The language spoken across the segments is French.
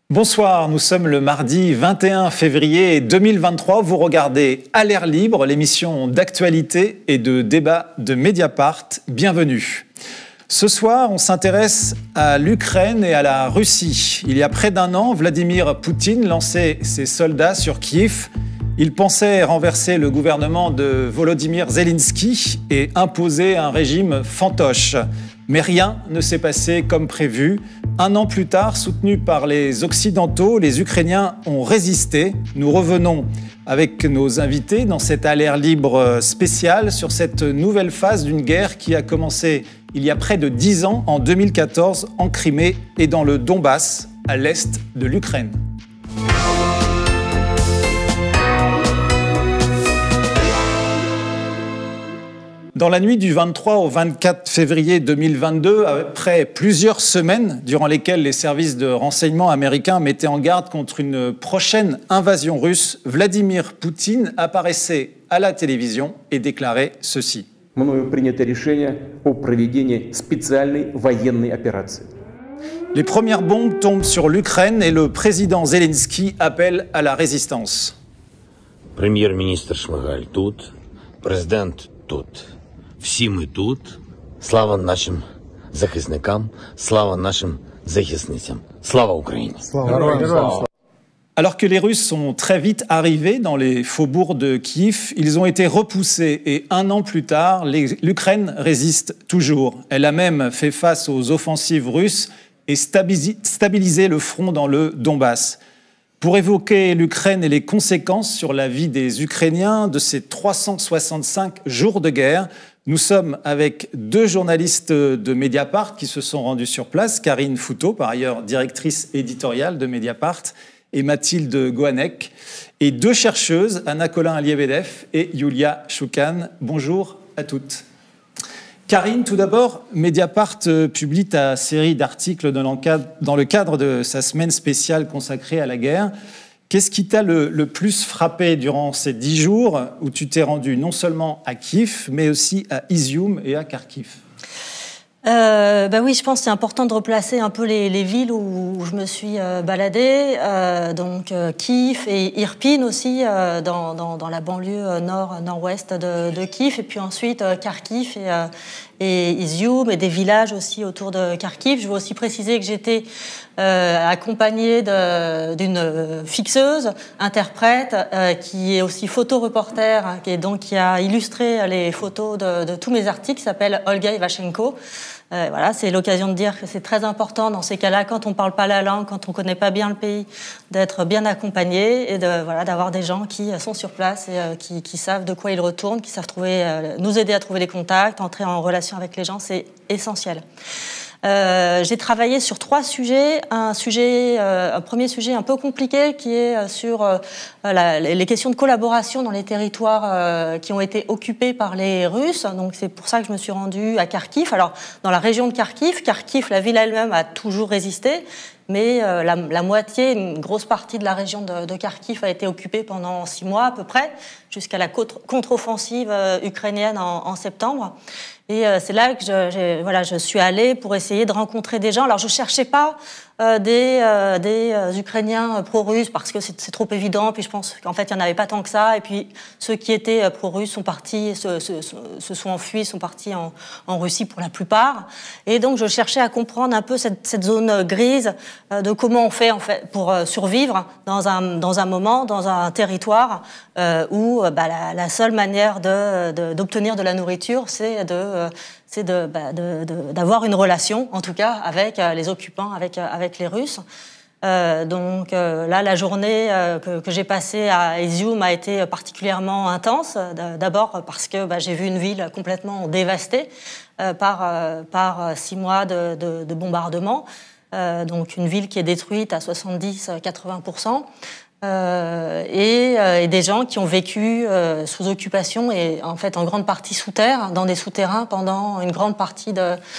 Bonsoir, nous sommes le mardi 21 février 2023. Vous regardez À l'air libre, l'émission d'actualité et de débat de Mediapart. Bienvenue. Ce soir, on s'intéresse à l'Ukraine et à la Russie. Il y a près d'un an, Vladimir Poutine lançait ses soldats sur Kiev. Il pensait renverser le gouvernement de Volodymyr Zelensky et imposer un régime fantoche. Mais rien ne s'est passé comme prévu. Un an plus tard, soutenus par les Occidentaux, les Ukrainiens ont résisté. Nous revenons avec nos invités dans cet À l'air libre spécial sur cette nouvelle phase d'une guerre qui a commencé il y a près de 10 ans, en 2014, en Crimée et dans le Donbass, à l'est de l'Ukraine. Dans la nuit du 23 au 24 février 2022, après plusieurs semaines durant lesquelles les services de renseignement américains mettaient en garde contre une prochaine invasion russe, Vladimir Poutine apparaissait à la télévision et déclarait ceci. Les premières bombes tombent sur l'Ukraine et le président Zelensky appelle à la résistance. Прем'єр-міністр Шмигаль тут, президент тут. Всі ми тут. Слава нашим захисникам, слава нашим захисницям. Слава Україні! Слава! Alors que les Russes sont très vite arrivés dans les faubourgs de Kiev, ils ont été repoussés et un an plus tard, l'Ukraine résiste toujours. Elle a même fait face aux offensives russes et stabilisé le front dans le Donbass. Pour évoquer l'Ukraine et les conséquences sur la vie des Ukrainiens de ces 365 jours de guerre, nous sommes avec deux journalistes de Mediapart qui se sont rendus sur place, Karine Fouteau, par ailleurs directrice éditoriale de Mediapart, et Mathilde Goanek, et deux chercheuses, Anna Colin-Alievedev et Yulia Shoukan. Bonjour à toutes. Karine, tout d'abord, Mediapart publie ta série d'articles dans le cadre de sa semaine spéciale consacrée à la guerre. Qu'est-ce qui t'a le plus frappé durant ces 10 jours où tu t'es rendu non seulement à Kiev, mais aussi à Izium et à Kharkiv ? Oui, je pense que c'est important de replacer un peu les villes où je me suis baladée. Donc Kiev et Irpin aussi, dans la banlieue nord-ouest de Kiev. Et puis ensuite Kharkiv et Izium et des villages aussi autour de Kharkiv. Je veux aussi préciser que j'étais accompagnée d'une fixeuse, interprète, qui est aussi photoreporter, qui a illustré les photos de tous mes articles, qui s'appelle Olga Ivashenko. Voilà, c'est l'occasion de dire que c'est très important dans ces cas-là, quand on ne parle pas la langue, quand on ne connaît pas bien le pays, d'être bien accompagné et d'avoir des gens qui sont sur place et qui savent de quoi ils retournent, qui savent nous aider à trouver des contacts, entrer en relation avec les gens, c'est essentiel. J'ai travaillé sur 3 sujets. Un premier sujet un peu compliqué qui est sur les questions de collaboration dans les territoires qui ont été occupés par les Russes. Donc c'est pour ça que je me suis rendue à Kharkiv. Alors dans la région de Kharkiv, la ville elle-même a toujours résisté. Mais la moitié, une grosse partie de la région de Kharkiv a été occupée pendant 6 mois à peu près, jusqu'à la contre-offensive ukrainienne en septembre. Et c'est là que je suis allée pour essayer de rencontrer des gens. Alors je ne cherchais pas des Ukrainiens pro-russes parce que c'est trop évident. Puis je pense qu'en fait, il n'y en avait pas tant que ça. Et puis ceux qui étaient pro-russes sont partis, se sont enfuis, sont partis en Russie pour la plupart. Et donc je cherchais à comprendre un peu cette zone grise de comment on fait en fait pour survivre dans un moment, dans un territoire où la seule manière d'obtenir de la nourriture, c'est d'avoir une relation, en tout cas, avec les occupants, avec les Russes. Donc là, la journée que j'ai passée à Izium a été particulièrement intense. D'abord parce que j'ai vu une ville complètement dévastée par 6 mois de bombardement. Donc une ville qui est détruite à 70-80%. et des gens qui ont vécu sous occupation et en fait en grande partie sous terre, dans des souterrains pendant une grande partie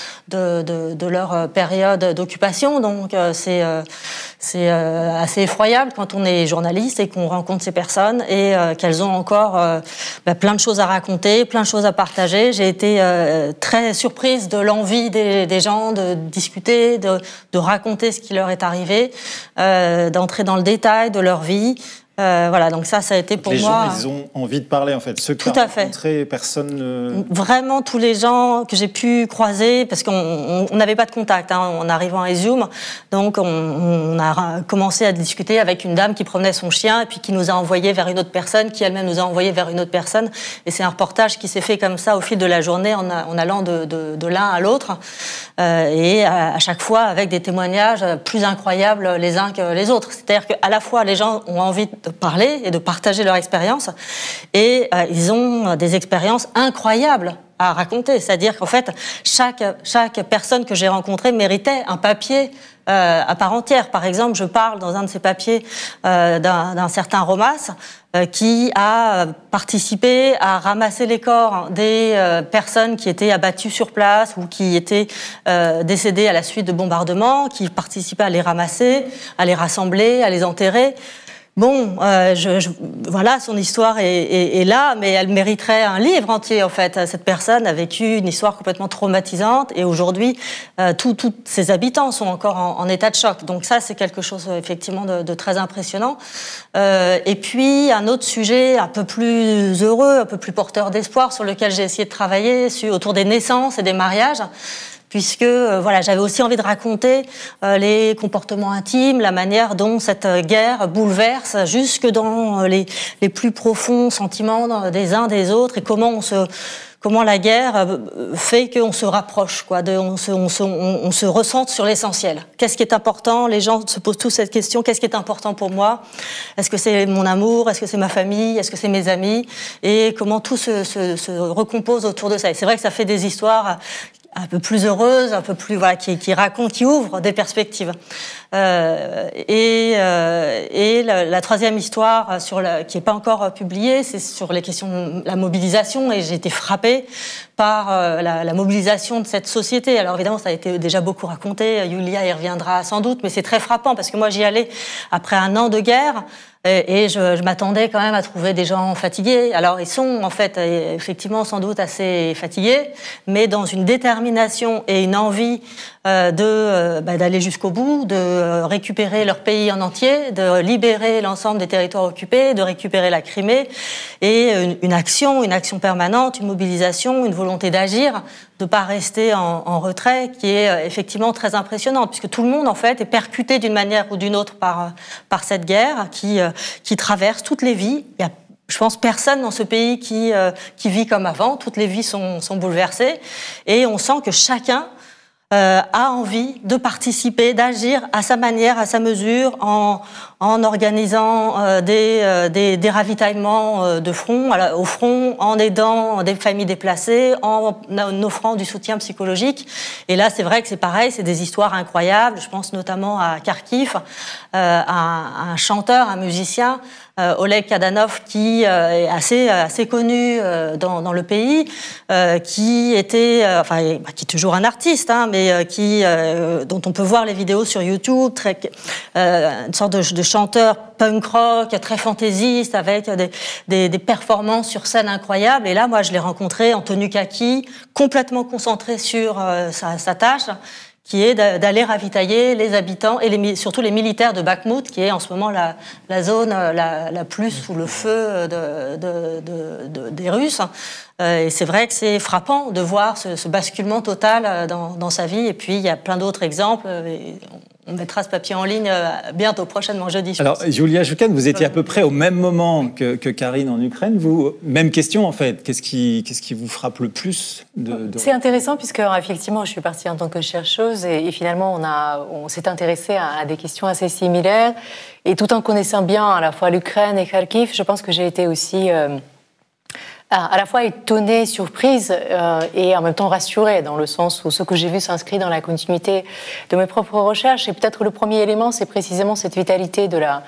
de leur période d'occupation. Donc c'est assez effroyable quand on est journaliste et qu'on rencontre ces personnes et qu'elles ont encore plein de choses à raconter, plein de choses à partager. J'ai été très surprise de l'envie des gens de discuter, de raconter ce qui leur est arrivé, d'entrer dans le détail de leur vie. Voilà, donc ça a été pour moi... Les gens, ils ont envie de parler, en fait. Ceux qui ont rencontré, personne... Vraiment, tous les gens que j'ai pu croiser, parce qu'on n'avait pas de contact en arrivant à Izium, donc on a commencé à discuter avec une dame qui promenait son chien, et puis qui nous a envoyé vers une autre personne, qui elle-même nous a envoyé vers une autre personne. Et c'est un reportage qui s'est fait comme ça au fil de la journée, en allant de l'un à l'autre, et à chaque fois avec des témoignages plus incroyables les uns que les autres. C'est-à-dire qu'à la fois, les gens ont envie de parler et de partager leur expérience, et ils ont des expériences incroyables à raconter. C'est-à-dire qu'en fait, chaque personne que j'ai rencontrée méritait un papier à part entière. Par exemple, je parle dans un de ces papiers d'un certain Romas qui a participé à ramasser les corps des personnes qui étaient abattues sur place ou qui étaient décédées à la suite de bombardements, qui participait à les ramasser, à les rassembler, à les enterrer. Bon, voilà, son histoire est là, mais elle mériterait un livre entier, en fait. Cette personne a vécu une histoire complètement traumatisante et aujourd'hui, tous ses habitants sont encore en état de choc. Donc ça, c'est quelque chose, effectivement, de très impressionnant. Et puis, un autre sujet un peu plus heureux, un peu plus porteur d'espoir, sur lequel j'ai essayé de travailler, autour des naissances et des mariages, puisque voilà, j'avais aussi envie de raconter les comportements intimes, la manière dont cette guerre bouleverse jusque dans les plus profonds sentiments des uns des autres, et comment la guerre fait qu'on se rapproche, on se ressente sur l'essentiel. Qu'est-ce qui est important? Les gens se posent tous cette question. Qu'est-ce qui est important pour moi? Est-ce que c'est mon amour? Est-ce que c'est ma famille? Est-ce que c'est mes amis? Et comment tout se recompose autour de ça. Et c'est vrai que ça fait des histoires un peu plus heureuse, un peu plus qui raconte, qui ouvre des perspectives. Et la troisième histoire qui n'est pas encore publiée, c'est sur les questions de la mobilisation. Et j'ai été frappée par la mobilisation de cette société. Alors évidemment, ça a été déjà beaucoup raconté. Yulia y reviendra sans doute, mais c'est très frappant parce que moi j'y allais après un an de guerre. Et je m'attendais quand même à trouver des gens fatigués. Alors ils sont en fait effectivement sans doute assez fatigués, mais dans une détermination et une envie d'aller jusqu'au bout, de récupérer leur pays en entier, de libérer l'ensemble des territoires occupés, de récupérer la Crimée, et une action permanente, une mobilisation, une volonté d'agir, de ne pas rester en retrait, qui est effectivement très impressionnante, puisque tout le monde en fait est percuté d'une manière ou d'une autre par cette guerre qui traverse toutes les vies. Il y a, je pense, personne dans ce pays qui vit comme avant. Toutes les vies sont bouleversées, et on sent que chacun a envie de participer, d'agir à sa manière, à sa mesure, en organisant des ravitaillements de front, au front, en aidant des familles déplacées, en offrant du soutien psychologique. Et là, c'est vrai que c'est pareil, c'est des histoires incroyables. Je pense notamment à Kharkiv, un chanteur, un musicien, Oleg Kadanov, qui est assez connu dans le pays, qui était, qui est toujours un artiste, mais dont on peut voir les vidéos sur YouTube, une sorte de chanteur punk rock, très fantaisiste, avec des performances sur scène incroyables. Et là, moi, je l'ai rencontré en tenue kaki, complètement concentré sur sa tâche, qui est d'aller ravitailler les habitants et surtout les militaires de Bakhmout, qui est en ce moment la zone la plus sous le feu des Russes. Et c'est vrai que c'est frappant de voir ce basculement total dans sa vie. Et puis, il y a plein d'autres exemples. Et on mettra ce papier en ligne bientôt, prochainement, jeudi. Alors, Yulia Joukan, vous étiez à peu près au même moment que Karine en Ukraine. Vous, même question, en fait. Qu'est-ce qui vous frappe le plus C'est intéressant, puisque effectivement, je suis partie en tant que chercheuse et finalement, on s'est intéressé à des questions assez similaires. Et tout en connaissant bien à la fois l'Ukraine et Kharkiv, je pense que j'ai été aussi à la fois étonnée, surprise et en même temps rassurée, dans le sens où ce que j'ai vu s'inscrit dans la continuité de mes propres recherches. Et peut-être le premier élément, c'est précisément cette vitalité de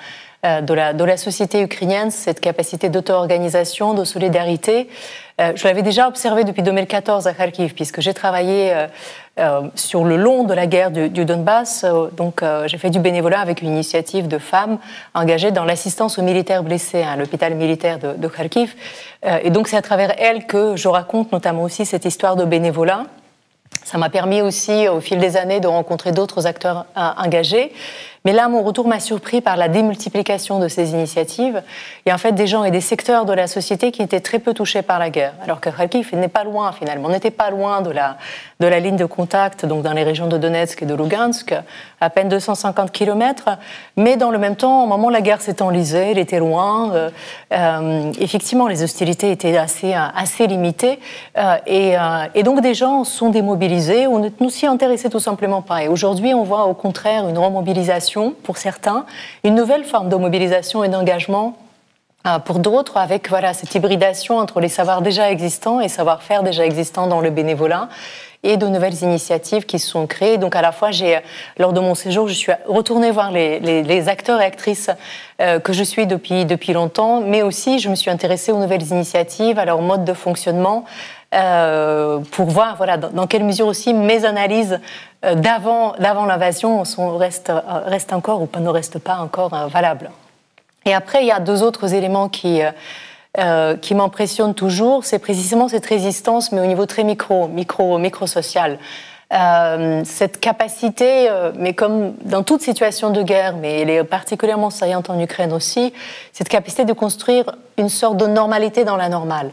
de la société ukrainienne, cette capacité d'auto-organisation, de solidarité. Je l'avais déjà observé depuis 2014 à Kharkiv, puisque j'ai travaillé sur le long de la guerre du Donbass. Donc, j'ai fait du bénévolat avec une initiative de femmes engagées dans l'assistance aux militaires blessés à l'hôpital militaire de Kharkiv. Et donc, c'est à travers elles que je raconte notamment aussi cette histoire de bénévolat. Ça m'a permis aussi, au fil des années, de rencontrer d'autres acteurs engagés. Mais là, mon retour m'a surpris par la démultiplication de ces initiatives. Il y a en fait des gens et des secteurs de la société qui étaient très peu touchés par la guerre. Alors que Kharkiv n'est pas loin, finalement. On n'était pas loin de la ligne de contact, donc dans les régions de Donetsk et de Lugansk, à peine 250 km. Mais dans le même temps, au moment où la guerre s'est enlisée, elle était loin. Effectivement, les hostilités étaient assez limitées. Et donc, des gens sont démobilisés ou ne s'y intéressaient tout simplement pas. Et aujourd'hui, on voit au contraire une remobilisation pour certains, une nouvelle forme de mobilisation et d'engagement pour d'autres, avec cette hybridation entre les savoirs déjà existants et savoir-faire déjà existants dans le bénévolat, et de nouvelles initiatives qui se sont créées. Donc à la fois, lors de mon séjour, je suis retournée voir les acteurs et actrices que je suis depuis longtemps, mais aussi je me suis intéressée aux nouvelles initiatives, à leur mode de fonctionnement, pour voir dans quelle mesure aussi mes analyses d'avant l'invasion restent encore ou ne restent pas encore valables. Et après, il y a deux autres éléments qui m'impressionnent toujours, c'est précisément cette résistance, mais au niveau très micro-social. Cette capacité, mais comme dans toute situation de guerre, mais elle est particulièrement saillante en Ukraine aussi, cette capacité de construire une sorte de normalité dans la normale.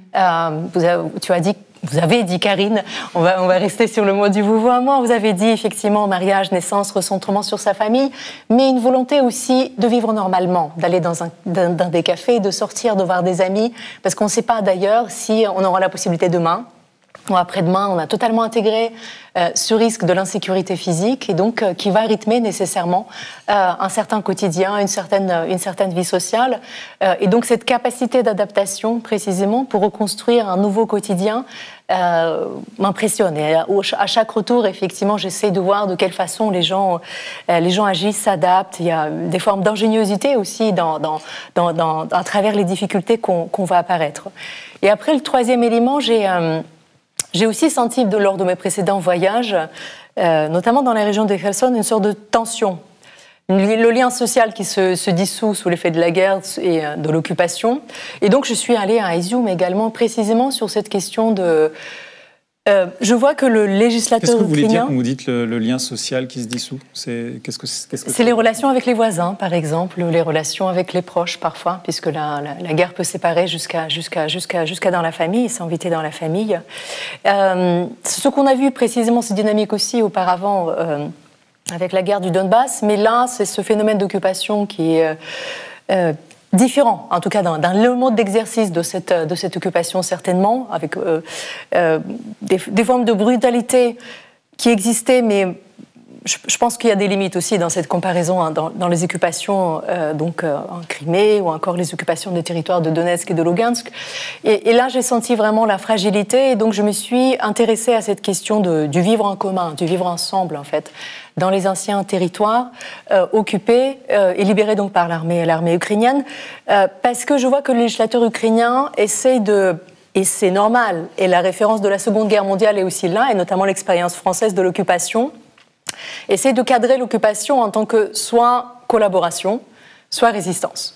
Vous avez dit, Karine, on va rester sur le mot du vouvoiement, vous avez dit effectivement mariage, naissance, recentrement sur sa famille, mais une volonté aussi de vivre normalement, d'aller dans des cafés, de sortir, de voir des amis, parce qu'on ne sait pas d'ailleurs si on aura la possibilité demain ou après-demain. On a totalement intégré ce risque de l'insécurité physique et donc qui va rythmer nécessairement un certain quotidien, une certaine vie sociale. Et donc cette capacité d'adaptation précisément pour reconstruire un nouveau quotidien m'impressionne. Et à chaque retour, effectivement, j'essaie de voir de quelle façon les gens agissent, s'adaptent. Il y a des formes d'ingéniosité aussi à travers les difficultés qu'on va apparaître. Et après, le troisième élément, j'ai aussi senti lors de mes précédents voyages, notamment dans la région de Kherson, une sorte de tension. Le lien social qui se dissout sous l'effet de la guerre et de l'occupation. Et donc je suis allée à Izium également, précisément sur cette question de... je vois que le législateur ukrainien... Qu'est-ce que vous voulez dire quand vous dites le lien social qui se dissout? C'est les relations avec les voisins, par exemple, les relations avec les proches, parfois, puisque la guerre peut séparer jusqu'à dans la famille, s'inviter dans la famille. Ce qu'on a vu précisément, cette dynamique aussi auparavant avec la guerre du Donbass, mais là, c'est ce phénomène d'occupation qui est... différent, en tout cas dans le mode d'exercice de cette occupation, certainement, avec des formes de brutalité qui existaient, mais je pense qu'il y a des limites aussi dans cette comparaison dans les occupations en Crimée ou encore les occupations des territoires de Donetsk et de Lugansk. Et là, j'ai senti vraiment la fragilité, et donc je me suis intéressée à cette question du vivre en commun, du vivre ensemble, en fait, dans les anciens territoires occupés et libérés donc par l'armée ukrainienne, parce que je vois que le législateur ukrainien essaye et c'est normal, et la référence de la Seconde Guerre mondiale est aussi là, et notamment l'expérience française de l'occupation, essaie de cadrer l'occupation en tant que soit collaboration, soit résistance.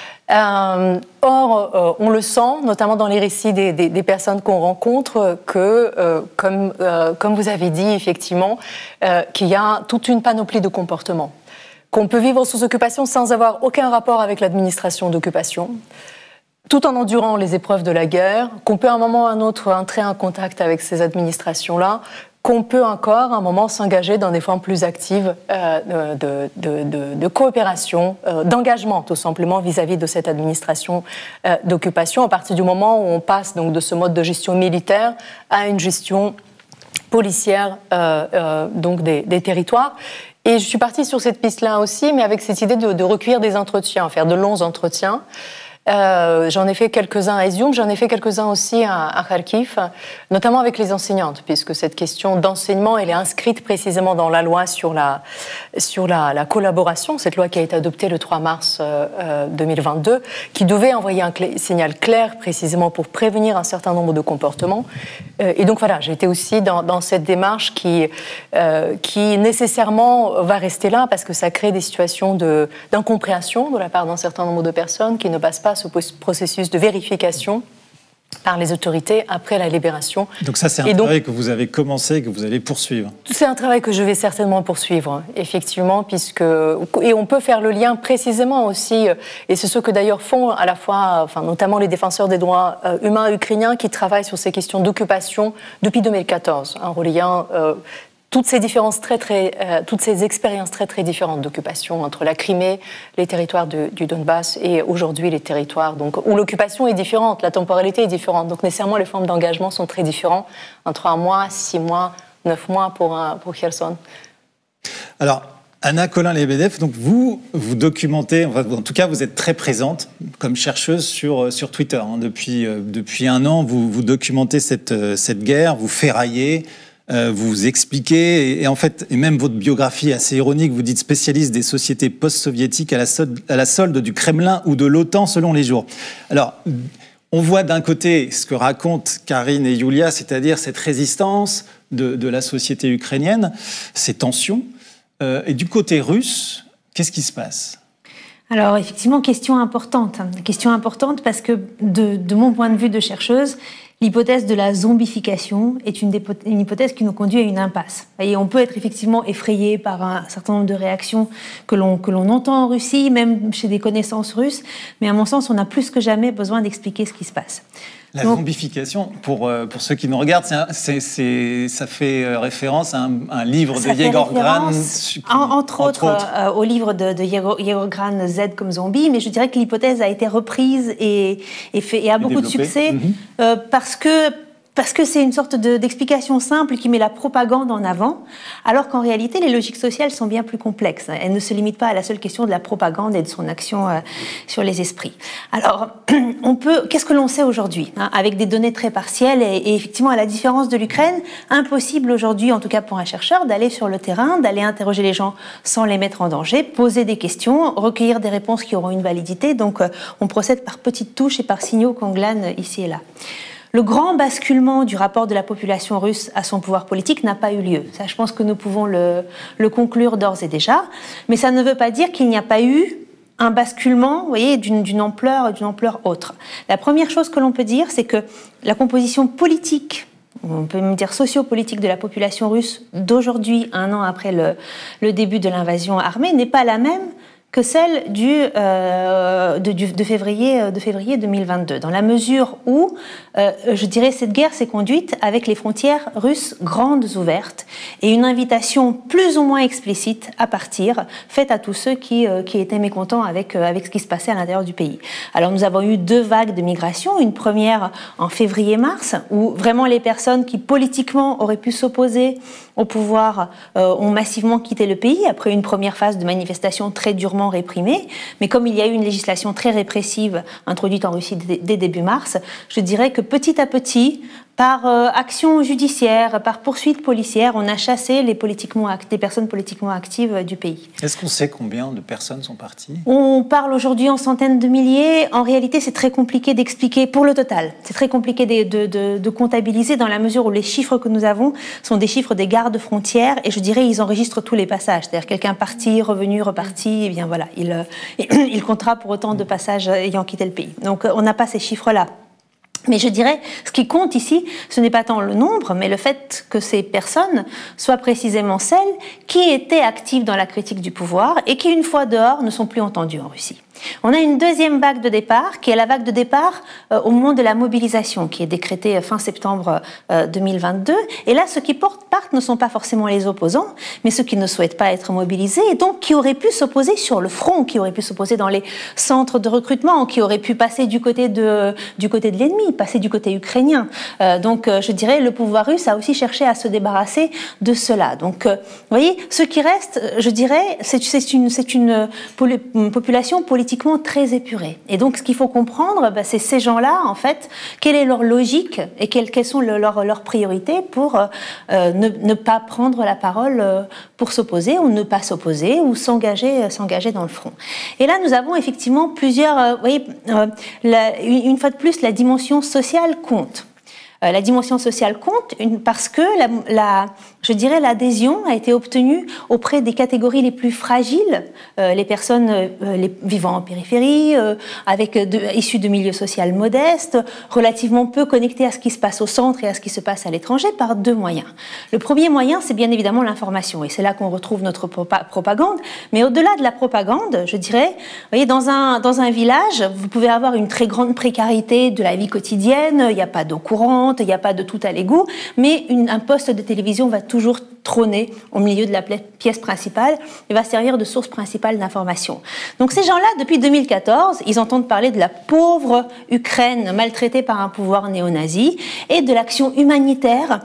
Or, on le sent, notamment dans les récits des personnes qu'on rencontre, que, comme vous avez dit, effectivement, qu'il y a toute une panoplie de comportements. Qu'on peut vivre sous occupation sans avoir aucun rapport avec l'administration d'occupation, tout en endurant les épreuves de la guerre, qu'on peut à un moment ou à un autre entrer en contact avec ces administrations-là, qu'on peut encore, à un moment, s'engager dans des formes plus actives de coopération, d'engagement, tout simplement, vis-à-vis de cette administration d'occupation, à partir du moment où on passe donc, de ce mode de gestion militaire à une gestion policière donc des territoires. Et je suis partie sur cette piste-là aussi, mais avec cette idée de recueillir des entretiens, faire de longs entretiens, J'en ai fait quelques-uns à Izium, j'en ai fait quelques-uns aussi à Kharkiv, notamment avec les enseignantes, puisque cette question d'enseignement, elle est inscrite précisément dans la loi sur la collaboration, cette loi qui a été adoptée le 3 mars 2022, qui devait envoyer un signal clair précisément pour prévenir un certain nombre de comportements. Et donc voilà, j'ai été aussi dans cette démarche qui nécessairement va rester là, parce que ça crée des situations d'incompréhension de la part d'un certain nombre de personnes qui ne passent pas ce processus de vérification par les autorités après la libération. Donc ça, c'est un travail que vous avez commencé, que vous allez poursuivre. C'est un travail que je vais certainement poursuivre, effectivement, et on peut faire le lien précisément aussi, et c'est ce que d'ailleurs font à la fois, enfin, notamment les défenseurs des droits humains ukrainiens qui travaillent sur ces questions d'occupation depuis 2014, en reliant toutes ces expériences très différentes d'occupation entre la Crimée, les territoires du Donbass et aujourd'hui les territoires où l'occupation est différente, la temporalité est différente. Donc nécessairement les formes d'engagement sont très différentes, entre 1 mois, 6 mois, 9 mois pour Kherson. Alors, Anna Collin-Lebedev, donc vous documentez, en tout cas vous êtes très présente comme chercheuse sur Twitter. Depuis 1 an, vous documentez cette guerre, vous ferraillez. Vous expliquez, et en fait, et même votre biographie est assez ironique, vous dites spécialiste des sociétés post-soviétiques à la solde du Kremlin ou de l'OTAN selon les jours. Alors, on voit d'un côté ce que racontent Karine et Yulia, c'est-à-dire cette résistance de la société ukrainienne, ces tensions. Et du côté russe, qu'est-ce qui se passe ? Alors effectivement, question importante parce que de mon point de vue de chercheuse, l'hypothèse de la zombification est une hypothèse qui nous conduit à une impasse. Et on peut être effectivement effrayé par un certain nombre de réactions que l'on entend en Russie, même chez des connaissances russes, mais à mon sens, on a plus que jamais besoin d'expliquer ce qui se passe. La zombification, pour ceux qui nous regardent, ça fait référence à un livre de Yegor Gran. Entre autres. Au livre de Yegor Gran, Z comme zombie, mais je dirais que l'hypothèse a été reprise et a beaucoup de succès parce que c'est une sorte d'explication simple qui met la propagande en avant, alors qu'en réalité, les logiques sociales sont bien plus complexes. Elles ne se limitent pas à la seule question de la propagande et de son action sur les esprits. Alors, qu'est-ce que l'on sait aujourd'hui, avec des données très partielles et effectivement, à la différence de l'Ukraine, impossible aujourd'hui, en tout cas pour un chercheur, d'aller sur le terrain, d'aller interroger les gens sans les mettre en danger, poser des questions, recueillir des réponses qui auront une validité. Donc, on procède par petites touches et par signaux qu'on glane ici et là. Le grand basculement du rapport de la population russe à son pouvoir politique n'a pas eu lieu. Ça, je pense que nous pouvons le conclure d'ores et déjà. Mais ça ne veut pas dire qu'il n'y a pas eu un basculement, vous voyez, d'une ampleur autre. La première chose que l'on peut dire, c'est que la composition politique, on peut même dire sociopolitique de la population russe d'aujourd'hui, 1 an après le début de l'invasion armée, n'est pas la même que celle de février 2022, dans la mesure où, je dirais, cette guerre s'est conduite avec les frontières russes grandes ouvertes et une invitation plus ou moins explicite à partir, faite à tous ceux qui étaient mécontents avec ce qui se passait à l'intérieur du pays. Alors nous avons eu 2 vagues de migration, une première en février-mars, où vraiment les personnes qui politiquement auraient pu s'opposer au pouvoir ont massivement quitté le pays, après une première phase de manifestation très durement réprimée, mais comme il y a eu une législation très répressive introduite en Russie dès début mars, je dirais que petit à petit, par action judiciaire, par poursuite policière, on a chassé des personnes politiquement actives du pays. Est-ce qu'on sait combien de personnes sont parties ? On parle aujourd'hui en centaines de milliers. En réalité, c'est très compliqué d'expliquer pour le total. C'est très compliqué de comptabiliser dans la mesure où les chiffres que nous avons sont des chiffres des gardes frontières et je dirais ils enregistrent tous les passages. C'est-à-dire quelqu'un parti, revenu, reparti, et bien voilà, il comptera pour autant de passages ayant quitté le pays. Donc on n'a pas ces chiffres-là. Mais je dirais, ce qui compte ici, ce n'est pas tant le nombre, mais le fait que ces personnes soient précisément celles qui étaient actives dans la critique du pouvoir et qui, une fois dehors, ne sont plus entendues en Russie. On a une deuxième vague de départ, qui est la vague de départ au moment de la mobilisation, qui est décrétée fin septembre 2022. Et là, ceux qui partent ne sont pas forcément les opposants, mais ceux qui ne souhaitent pas être mobilisés, et donc qui auraient pu s'opposer sur le front, qui auraient pu s'opposer dans les centres de recrutement, qui auraient pu passer du côté de l'ennemi, passer du côté ukrainien. Donc, je dirais, le pouvoir russe a aussi cherché à se débarrasser de cela. Donc, vous voyez, ce qui reste, je dirais, c'est une population politique politiquement très épurés. Et donc, ce qu'il faut comprendre, c'est ces gens-là, en fait, quelle est leur logique et quelles sont leurs priorités pour ne pas prendre la parole pour s'opposer ou ne pas s'opposer ou s'engager dans le front. Et là, nous avons effectivement plusieurs... vous voyez, une fois de plus, la dimension sociale compte. La dimension sociale compte parce que je dirais l'adhésion a été obtenue auprès des catégories les plus fragiles, les personnes vivant en périphérie, issues de milieux sociaux modestes, relativement peu connectées à ce qui se passe au centre et à ce qui se passe à l'étranger par deux moyens. Le premier moyen, c'est bien évidemment l'information, et c'est là qu'on retrouve notre propagande. Mais au-delà de la propagande, je dirais, vous voyez, dans un village, vous pouvez avoir une très grande précarité de la vie quotidienne, il n'y a pas d'eau courante, il n'y a pas de tout à l'égout, mais un poste de télévision va toujours trôner au milieu de la pièce principale et va servir de source principale d'information. Donc ces gens-là, depuis 2014, ils entendent parler de la pauvre Ukraine maltraitée par un pouvoir néo-nazi et de l'action humanitaire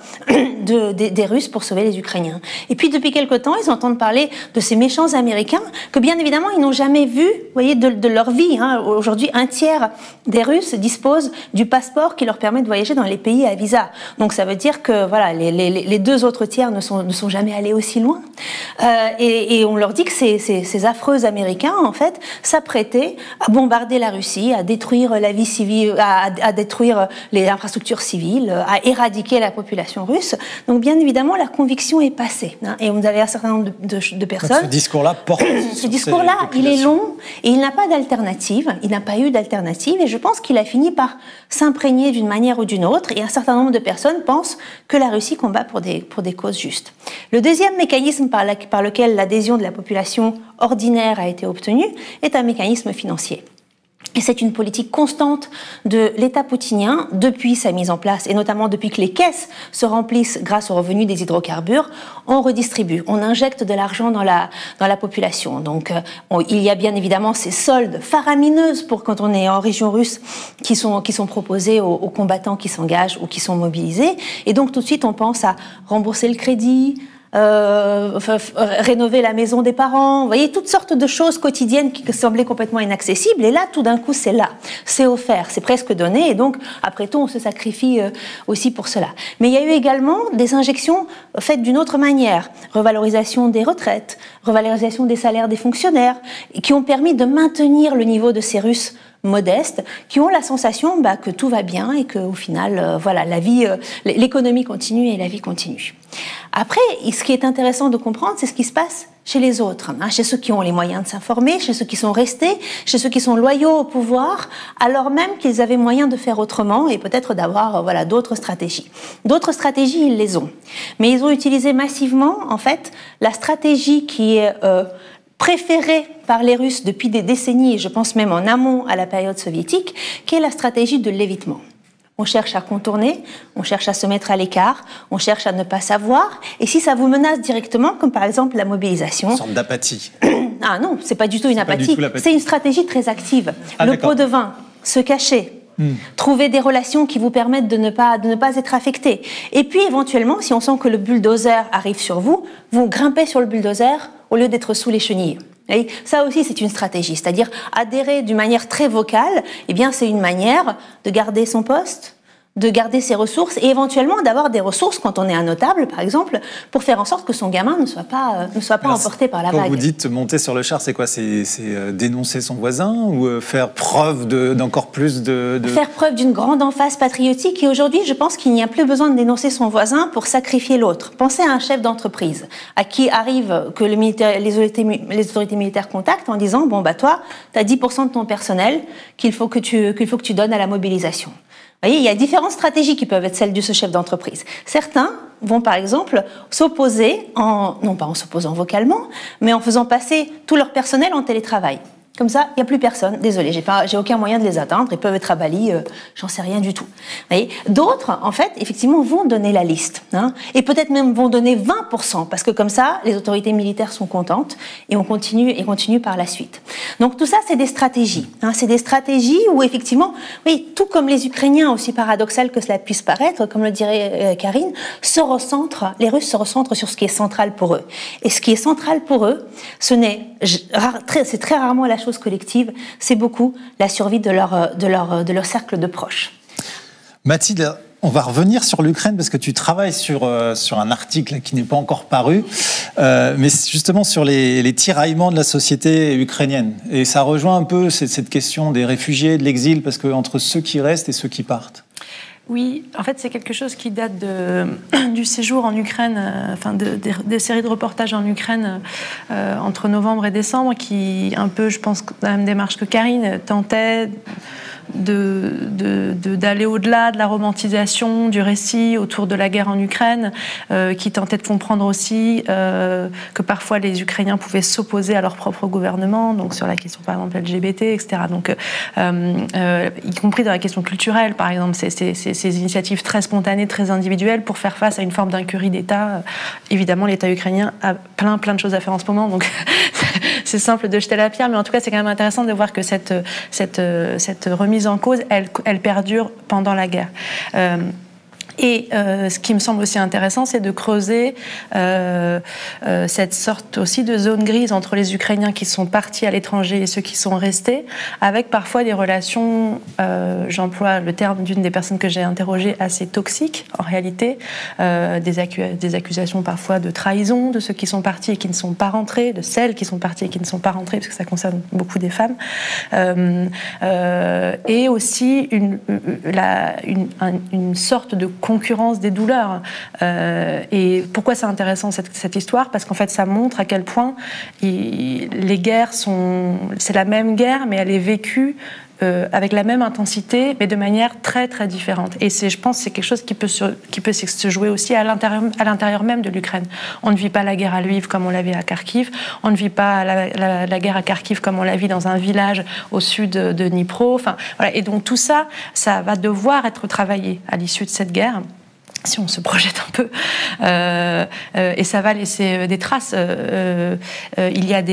des Russes pour sauver les Ukrainiens. Et puis depuis quelque temps, ils entendent parler de ces méchants Américains que bien évidemment, ils n'ont jamais vu, vous voyez, de leur vie. Aujourd'hui, un tiers des Russes disposent du passeport qui leur permet de voyager dans les pays à visa. Donc ça veut dire que voilà, les deux autres tiers ne sont jamais allés aussi loin. Et on leur dit que ces affreux Américains, en fait, s'apprêtaient à bombarder la Russie, à détruire la vie civile, à détruire les infrastructures civiles, à éradiquer la population russe. Donc bien évidemment, la conviction est passée. Et vous avez un certain nombre de personnes... Donc, ce discours-là porte... Ce discours-là, il est long et il n'a pas d'alternative. Il n'a pas eu d'alternative et je pense qu'il a fini par s'imprégner d'une manière ou d'une autre. Et un certain nombre de personnes pensent que la Russie combat pour des causes justes. Le deuxième mécanisme par lequel l'adhésion de la population ordinaire a été obtenue est un mécanisme financier. Et c'est une politique constante de l'État poutinien depuis sa mise en place, et notamment depuis que les caisses se remplissent grâce aux revenus des hydrocarbures, on redistribue, on injecte de l'argent dans la population. Donc il y a bien évidemment ces soldes faramineuses pour quand on est en région russe qui sont proposées aux combattants qui s'engagent ou qui sont mobilisés. Et donc tout de suite on pense à rembourser le crédit, rénover la maison des parents, vous voyez, toutes sortes de choses quotidiennes qui semblaient complètement inaccessibles, et là, tout d'un coup, c'est offert, c'est presque donné, et donc, après tout, on se sacrifie aussi pour cela. Mais il y a eu également des injections faites d'une autre manière, revalorisation des retraites, revalorisation des salaires des fonctionnaires, qui ont permis de maintenir le niveau de ces Russes modestes, qui ont la sensation que tout va bien et qu'au final, voilà, la vie, l'économie continue et la vie continue. Après, ce qui est intéressant de comprendre, c'est ce qui se passe chez les autres, chez ceux qui ont les moyens de s'informer, chez ceux qui sont restés, chez ceux qui sont loyaux au pouvoir, alors même qu'ils avaient moyen de faire autrement et peut-être d'avoir d'autres stratégies. D'autres stratégies, ils les ont. Mais ils ont utilisé massivement, en fait, la stratégie qui est préférée par les Russes depuis des décennies, et je pense même en amont à la période soviétique, qui est la stratégie de l'évitement. On cherche à contourner, on cherche à se mettre à l'écart, on cherche à ne pas savoir, et si ça vous menace directement, comme par exemple la mobilisation... Une sorte d'apathie. Ah non, c'est pas du tout une apathie, c'est une stratégie très active. Le pot de vin, se cacher, trouver des relations qui vous permettent de ne pas être affecté. Et puis éventuellement, si on sent que le bulldozer arrive sur vous, vous grimpez sur le bulldozer au lieu d'être sous les chenilles. Et ça aussi, c'est une stratégie, c'est-à-dire adhérer d'une manière très vocale, eh bien, c'est une manière de garder son poste, de garder ses ressources et éventuellement d'avoir des ressources quand on est un notable, par exemple, pour faire en sorte que son gamin ne soit pas emporté par la vague. Quand vous dites monter sur le char, c'est quoi? C'est dénoncer son voisin ou faire preuve d'encore plus de... Faire preuve d'une grande emphase patriotique. Et aujourd'hui, je pense qu'il n'y a plus besoin de dénoncer son voisin pour sacrifier l'autre. Pensez à un chef d'entreprise à qui arrive que les autorités militaires contactent en disant « Bon, toi, tu as 10% de ton personnel qu'il faut que tu donnes à la mobilisation. » Vous voyez, il y a différentes stratégies qui peuvent être celles de ce chef d'entreprise. Certains vont par exemple s'opposer, non pas en s'opposant vocalement, mais en faisant passer tout leur personnel en télétravail. Comme ça, il n'y a plus personne. Désolé, j'ai aucun moyen de les atteindre. Ils peuvent être à Bali, j'en sais rien du tout. D'autres, en fait, effectivement, vont donner la liste. Et peut-être même vont donner 20%, parce que comme ça, les autorités militaires sont contentes et on continue par la suite. Donc tout ça, c'est des stratégies. C'est des stratégies où, effectivement, oui, tout comme les Ukrainiens, aussi paradoxal que cela puisse paraître, comme le dirait Karine, les Russes se recentrent sur ce qui est central pour eux. Et ce qui est central pour eux, c'est très rarement la chose collective, c'est beaucoup la survie de leur cercle de proches. Mathilde, on va revenir sur l'Ukraine parce que tu travailles sur un article qui n'est pas encore paru, mais justement sur les tiraillements de la société ukrainienne. Et ça rejoint un peu cette question des réfugiés, de l'exil, parce qu'entre ceux qui restent et ceux qui partent. Oui, en fait, c'est quelque chose qui date du séjour en Ukraine, des séries de reportages en Ukraine entre novembre et décembre, qui, un peu, je pense, dans la même démarche que Karine, tentait d'aller au-delà de la romantisation du récit autour de la guerre en Ukraine, qui tentait de comprendre aussi que parfois les Ukrainiens pouvaient s'opposer à leur propre gouvernement, donc sur la question par exemple LGBT, etc. Donc, y compris dans la question culturelle, par exemple, ces initiatives très spontanées, très individuelles pour faire face à une forme d'incurie d'État. Évidemment, l'État ukrainien a plein de choses à faire en ce moment, donc c'est simple de jeter la pierre, mais en tout cas, c'est quand même intéressant de voir que cette remise en cause, elle perdure pendant la guerre. Et ce qui me semble aussi intéressant, c'est de creuser cette sorte aussi de zone grise entre les Ukrainiens qui sont partis à l'étranger et ceux qui sont restés, avec parfois des relations, j'emploie le terme d'une des personnes que j'ai interrogées, assez toxiques en réalité, des accusations parfois de trahison de ceux qui sont partis et qui ne sont pas rentrés, de celles qui sont parties et qui ne sont pas rentrées, parce que ça concerne beaucoup des femmes, et aussi une sorte de concurrence des douleurs. Et pourquoi c'est intéressant cette histoire ? Parce qu'en fait, ça montre à quel point les guerres c'est la même guerre, mais elle est vécue avec la même intensité, mais de manière très très différente. Et je pense que c'est quelque chose qui peut se jouer aussi à l'intérieur même de l'Ukraine. On ne vit pas la guerre à Lviv comme on la vit à Kharkiv. On ne vit pas la guerre à Kharkiv comme on la vit dans un village au sud de Dnipro. Enfin, voilà. Et donc tout ça, ça va devoir être travaillé à l'issue de cette guerre, si on se projette un peu, et ça va laisser des traces. Il y a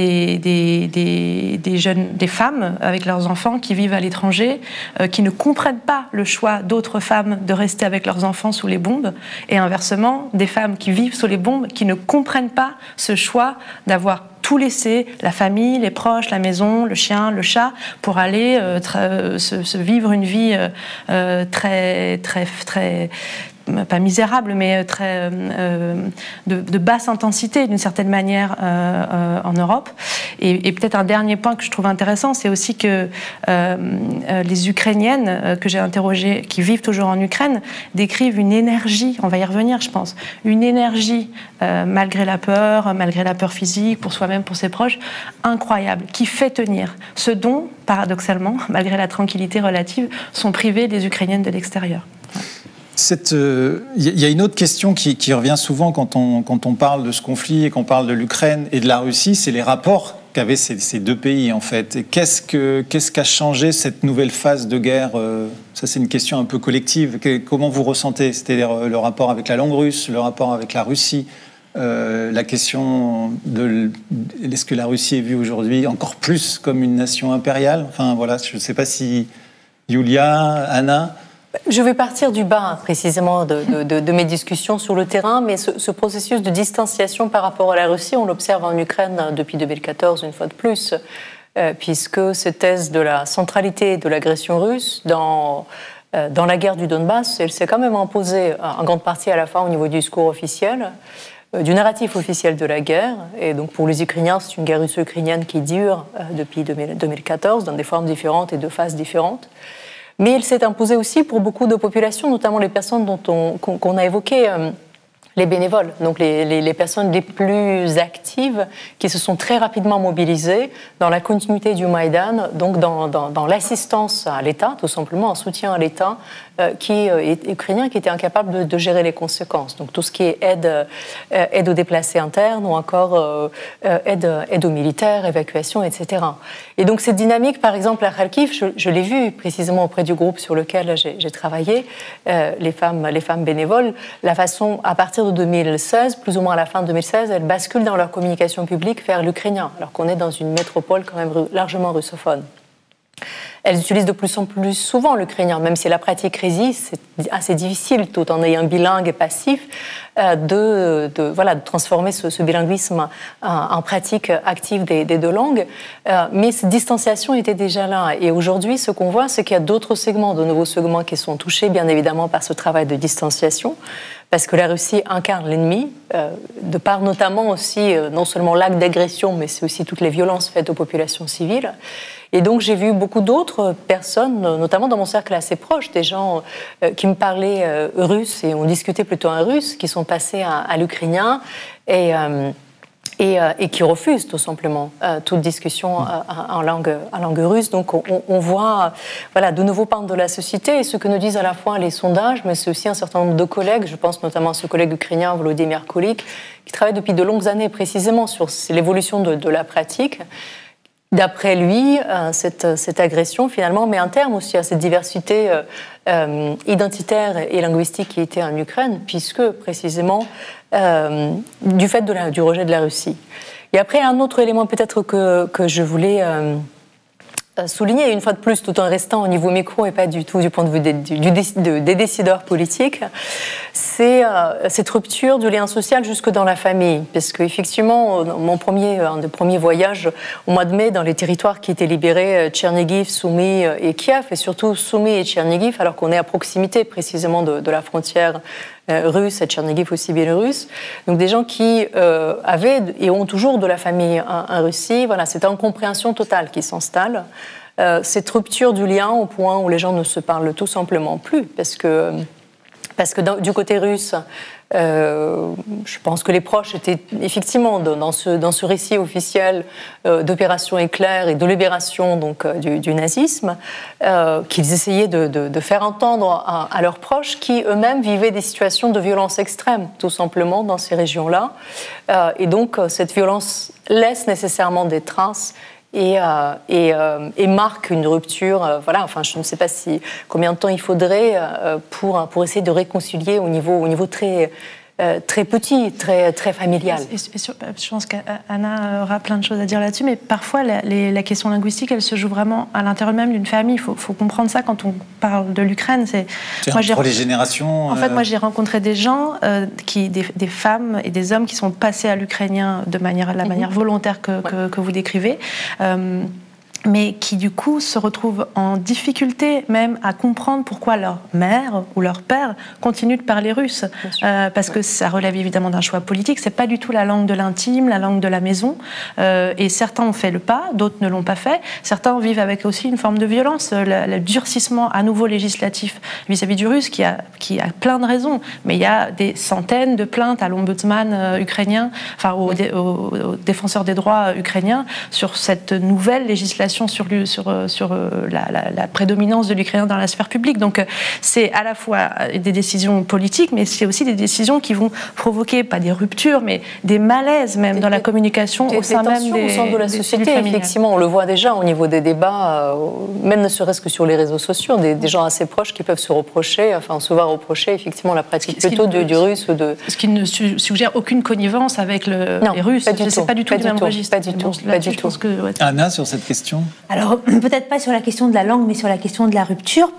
des femmes avec leurs enfants qui vivent à l'étranger, qui ne comprennent pas le choix d'autres femmes de rester avec leurs enfants sous les bombes, et inversement, des femmes qui vivent sous les bombes, qui ne comprennent pas ce choix d'avoir tout laisser, la famille, les proches, la maison, le chien, le chat, pour aller se vivre une vie très, très, très, pas misérable, mais très de basse intensité d'une certaine manière en Europe. Et peut-être un dernier point que je trouve intéressant, c'est aussi que les Ukrainiennes que j'ai interrogées, qui vivent toujours en Ukraine, décrivent une énergie, on va y revenir je pense, une énergie malgré la peur physique pour soi-même, pour ses proches, incroyable, qui fait tenir. Ce dont, paradoxalement, malgré la tranquillité relative, sont privées les Ukrainiennes de l'extérieur. Il y a une autre question qui revient souvent quand on parle de ce conflit et qu'on parle de l'Ukraine et de la Russie, c'est les rapports qu'avaient ces deux pays en fait. Et qu'est-ce qu'a changé cette nouvelle phase de guerre ? Ça, c'est une question un peu collective. Comment vous ressentez ? C'est-à-dire le rapport avec la langue russe, le rapport avec la Russie, la question de est-ce que la Russie est vue aujourd'hui encore plus comme une nation impériale ? Enfin voilà, je ne sais pas si Yulia, Anna. Je vais partir du bas, précisément, de mes discussions sur le terrain, mais ce processus de distanciation par rapport à la Russie, on l'observe en Ukraine depuis 2014, une fois de plus, puisque cette thèse de la centralité de l'agression russe dans la guerre du Donbass, elle s'est quand même imposée en grande partie à la fin au niveau du discours officiel, du narratif officiel de la guerre. Et donc pour les Ukrainiens, c'est une guerre russo-ukrainienne qui dure depuis 2014, dans des formes différentes et de phases différentes. Mais il s'est imposé aussi pour beaucoup de populations, notamment les personnes qu'on a évoquées, les bénévoles, donc les personnes les plus actives qui se sont très rapidement mobilisées dans la continuité du Maïdan, donc dans l'assistance à l'État, tout simplement, en soutien à l'État ukrainien qui était incapable de gérer les conséquences. Donc tout ce qui est aide aux déplacés internes ou encore aide aux militaires, évacuation, etc. Et donc cette dynamique, par exemple à Kharkiv, je l'ai vue précisément auprès du groupe sur lequel j'ai travaillé, les femmes bénévoles, la façon, à partir de 2016, plus ou moins à la fin de 2016, elles basculent dans leur communication publique vers l'ukrainien, alors qu'on est dans une métropole quand même largement russophone. elles utilisent de plus en plus souvent l'ukrainien, même si la pratique résiste, c'est assez difficile, tout en ayant bilingue et passif, de transformer ce bilinguisme en pratique active des deux langues. Mais cette distanciation était déjà là. Et aujourd'hui, ce qu'on voit, c'est qu'il y a d'autres segments, de nouveaux segments qui sont touchés, bien évidemment, par ce travail de distanciation, parce que la Russie incarne l'ennemi, de par notamment aussi, non seulement l'acte d'agression, mais c'est aussi toutes les violences faites aux populations civiles. Et donc j'ai vu beaucoup d'autres personnes, notamment dans mon cercle assez proche, des gens qui me parlaient russe, et on discutait plutôt en russe, qui sont passés à l'ukrainien, et qui refusent tout simplement toute discussion en langue russe. Donc on voit de nouveaux pans de la société, et ce que nous disent à la fois les sondages, mais c'est aussi un certain nombre de collègues, je pense notamment à ce collègue ukrainien, Volodymyr Kulik, qui travaille depuis de longues années précisément sur l'évolution de la pratique. D'après lui, cette agression, finalement, met un terme aussi à cette diversité identitaire et linguistique qui était en Ukraine, puisque, précisément, du fait du rejet de la Russie. Et après, un autre élément peut-être que je voulais souligner, une fois de plus, tout en restant au niveau micro et pas du tout du point de vue des décideurs politiques, c'est cette rupture du lien social jusque dans la famille. Parce qu'effectivement, un des premiers voyages au mois de mai dans les territoires qui étaient libérés, Tchernigiv, Soumy et Kiev, et surtout Soumy et Tchernigiv, alors qu'on est à proximité précisément de la frontière russe, et Tchernigiv aussi biélorusse. Donc des gens qui avaient et ont toujours de la famille en Russie. Voilà, c'est une incompréhension totale qui s'installe. Cette rupture du lien au point où les gens ne se parlent tout simplement plus, parce que du côté russe, je pense que les proches étaient effectivement dans ce récit officiel d'opération éclair et de libération donc du nazisme, qu'ils essayaient de faire entendre à leurs proches, qui eux-mêmes vivaient des situations de violence extrême, tout simplement, dans ces régions-là. Et donc cette violence laisse nécessairement des traces et marque une rupture. Je ne sais pas combien de temps il faudrait pour essayer de réconcilier au niveau très petit, très familial. Je pense qu'Anna aura plein de choses à dire là-dessus, mais parfois la question linguistique, elle se joue vraiment à l'intérieur même d'une famille. Il faut comprendre ça quand on parle de l'Ukraine. C'est entre les générations. En fait, moi, j'ai rencontré des gens, des femmes et des hommes qui sont passés à l'ukrainien de la manière volontaire que vous décrivez. Mais qui du coup se retrouvent en difficulté même à comprendre pourquoi leur mère ou leur père continuent de parler russe, parce que ça relève évidemment d'un choix politique. C'est pas du tout la langue de l'intime, la langue de la maison, et certains ont fait le pas, d'autres ne l'ont pas fait. Certains vivent avec aussi une forme de violence, le durcissement à nouveau législatif vis-à-vis du russe qui a plein de raisons, mais il y a des centaines de plaintes à l'ombudsman ukrainien, enfin au défenseur des droits ukrainien sur cette nouvelle législation sur la prédominance de l'ukrainien dans la sphère publique. Donc c'est à la fois des décisions politiques, mais c'est aussi des décisions qui vont provoquer, pas des ruptures, mais des malaises même dans la communication au sein même de la société. Effectivement, on le voit déjà au niveau des débats, même ne serait-ce que sur les réseaux sociaux, des gens assez proches qui peuvent se reprocher, se voir reprocher effectivement la pratique plutôt du russe. Ce qui ne suggère aucune connivence avec les Russes. C'est pas du tout le même registre. Pas du tout. Anna, sur cette question. Alors, peut-être pas sur la question de la langue, mais sur la question de la rupture.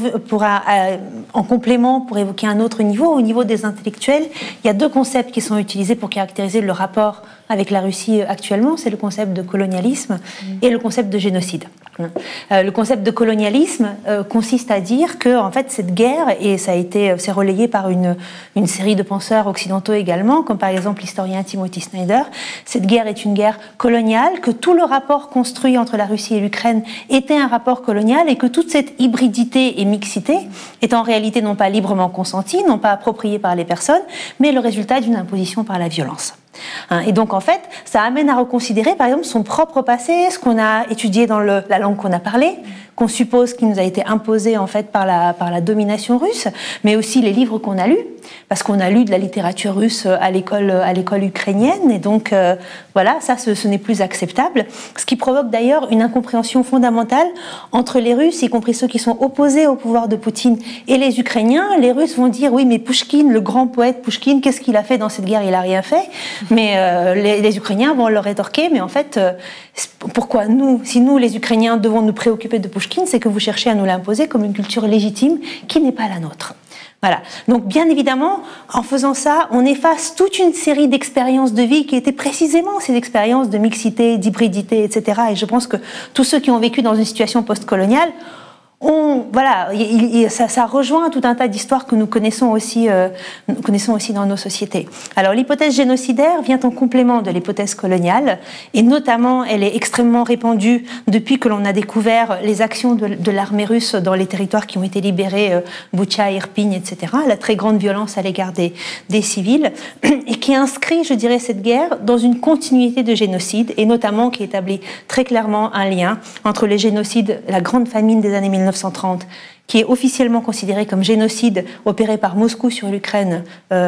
En complément, pour évoquer un autre niveau, au niveau des intellectuels, il y a deux concepts qui sont utilisés pour caractériser le rapport avec la Russie actuellement. C'est le concept de colonialisme et le concept de génocide. Le concept de colonialisme consiste à dire que, en fait, cette guerre, et c'est relayé par une série de penseurs occidentaux également, comme par exemple l'historien Timothy Snyder, cette guerre est une guerre coloniale, que tout le rapport construit entre la Russie et l'Ukraine était un rapport colonial, et que toute cette hybridité et mixité est en réalité non pas librement consentie, non pas appropriée par les personnes, mais le résultat d'une imposition par la violence. Et donc en fait, ça amène à reconsidérer par exemple son propre passé, ce qu'on a étudié dans la langue qu'on a parlé, qu'on suppose qui nous a été imposé en fait par la domination russe, mais aussi les livres qu'on a lus, parce qu'on a lu de la littérature russe à l'école ukrainienne, et donc voilà, ça ce n'est plus acceptable, ce qui provoque d'ailleurs une incompréhension fondamentale entre les Russes, y compris ceux qui sont opposés au pouvoir de Poutine, et les Ukrainiens. Les Russes vont dire oui, mais Pouchkine, le grand poète Pouchkine, qu'est-ce qu'il a fait dans cette guerre? Il a rien fait. Mais les Ukrainiens vont leur rétorquer, mais en fait, pourquoi nous, si nous les Ukrainiens devons nous préoccuper de Pouchkine, Pouchkine, c'est que vous cherchez à nous l'imposer comme une culture légitime qui n'est pas la nôtre. Voilà. Donc, bien évidemment, en faisant ça, on efface toute une série d'expériences de vie qui étaient précisément ces expériences de mixité, d'hybridité, etc. Et je pense que tous ceux qui ont vécu dans une situation post-coloniale, ça rejoint tout un tas d'histoires que nous connaissons aussi dans nos sociétés. Alors, l'hypothèse génocidaire vient en complément de l'hypothèse coloniale, et notamment, elle est extrêmement répandue depuis que l'on a découvert les actions de l'armée russe dans les territoires qui ont été libérés, Boutcha, Irpin, etc., la très grande violence à l'égard des civils, et qui inscrit, je dirais, cette guerre dans une continuité de génocides, et notamment qui établit très clairement un lien entre les génocides, la grande famine des années 1930, qui est officiellement considéré comme génocide opéré par Moscou sur l'Ukraine,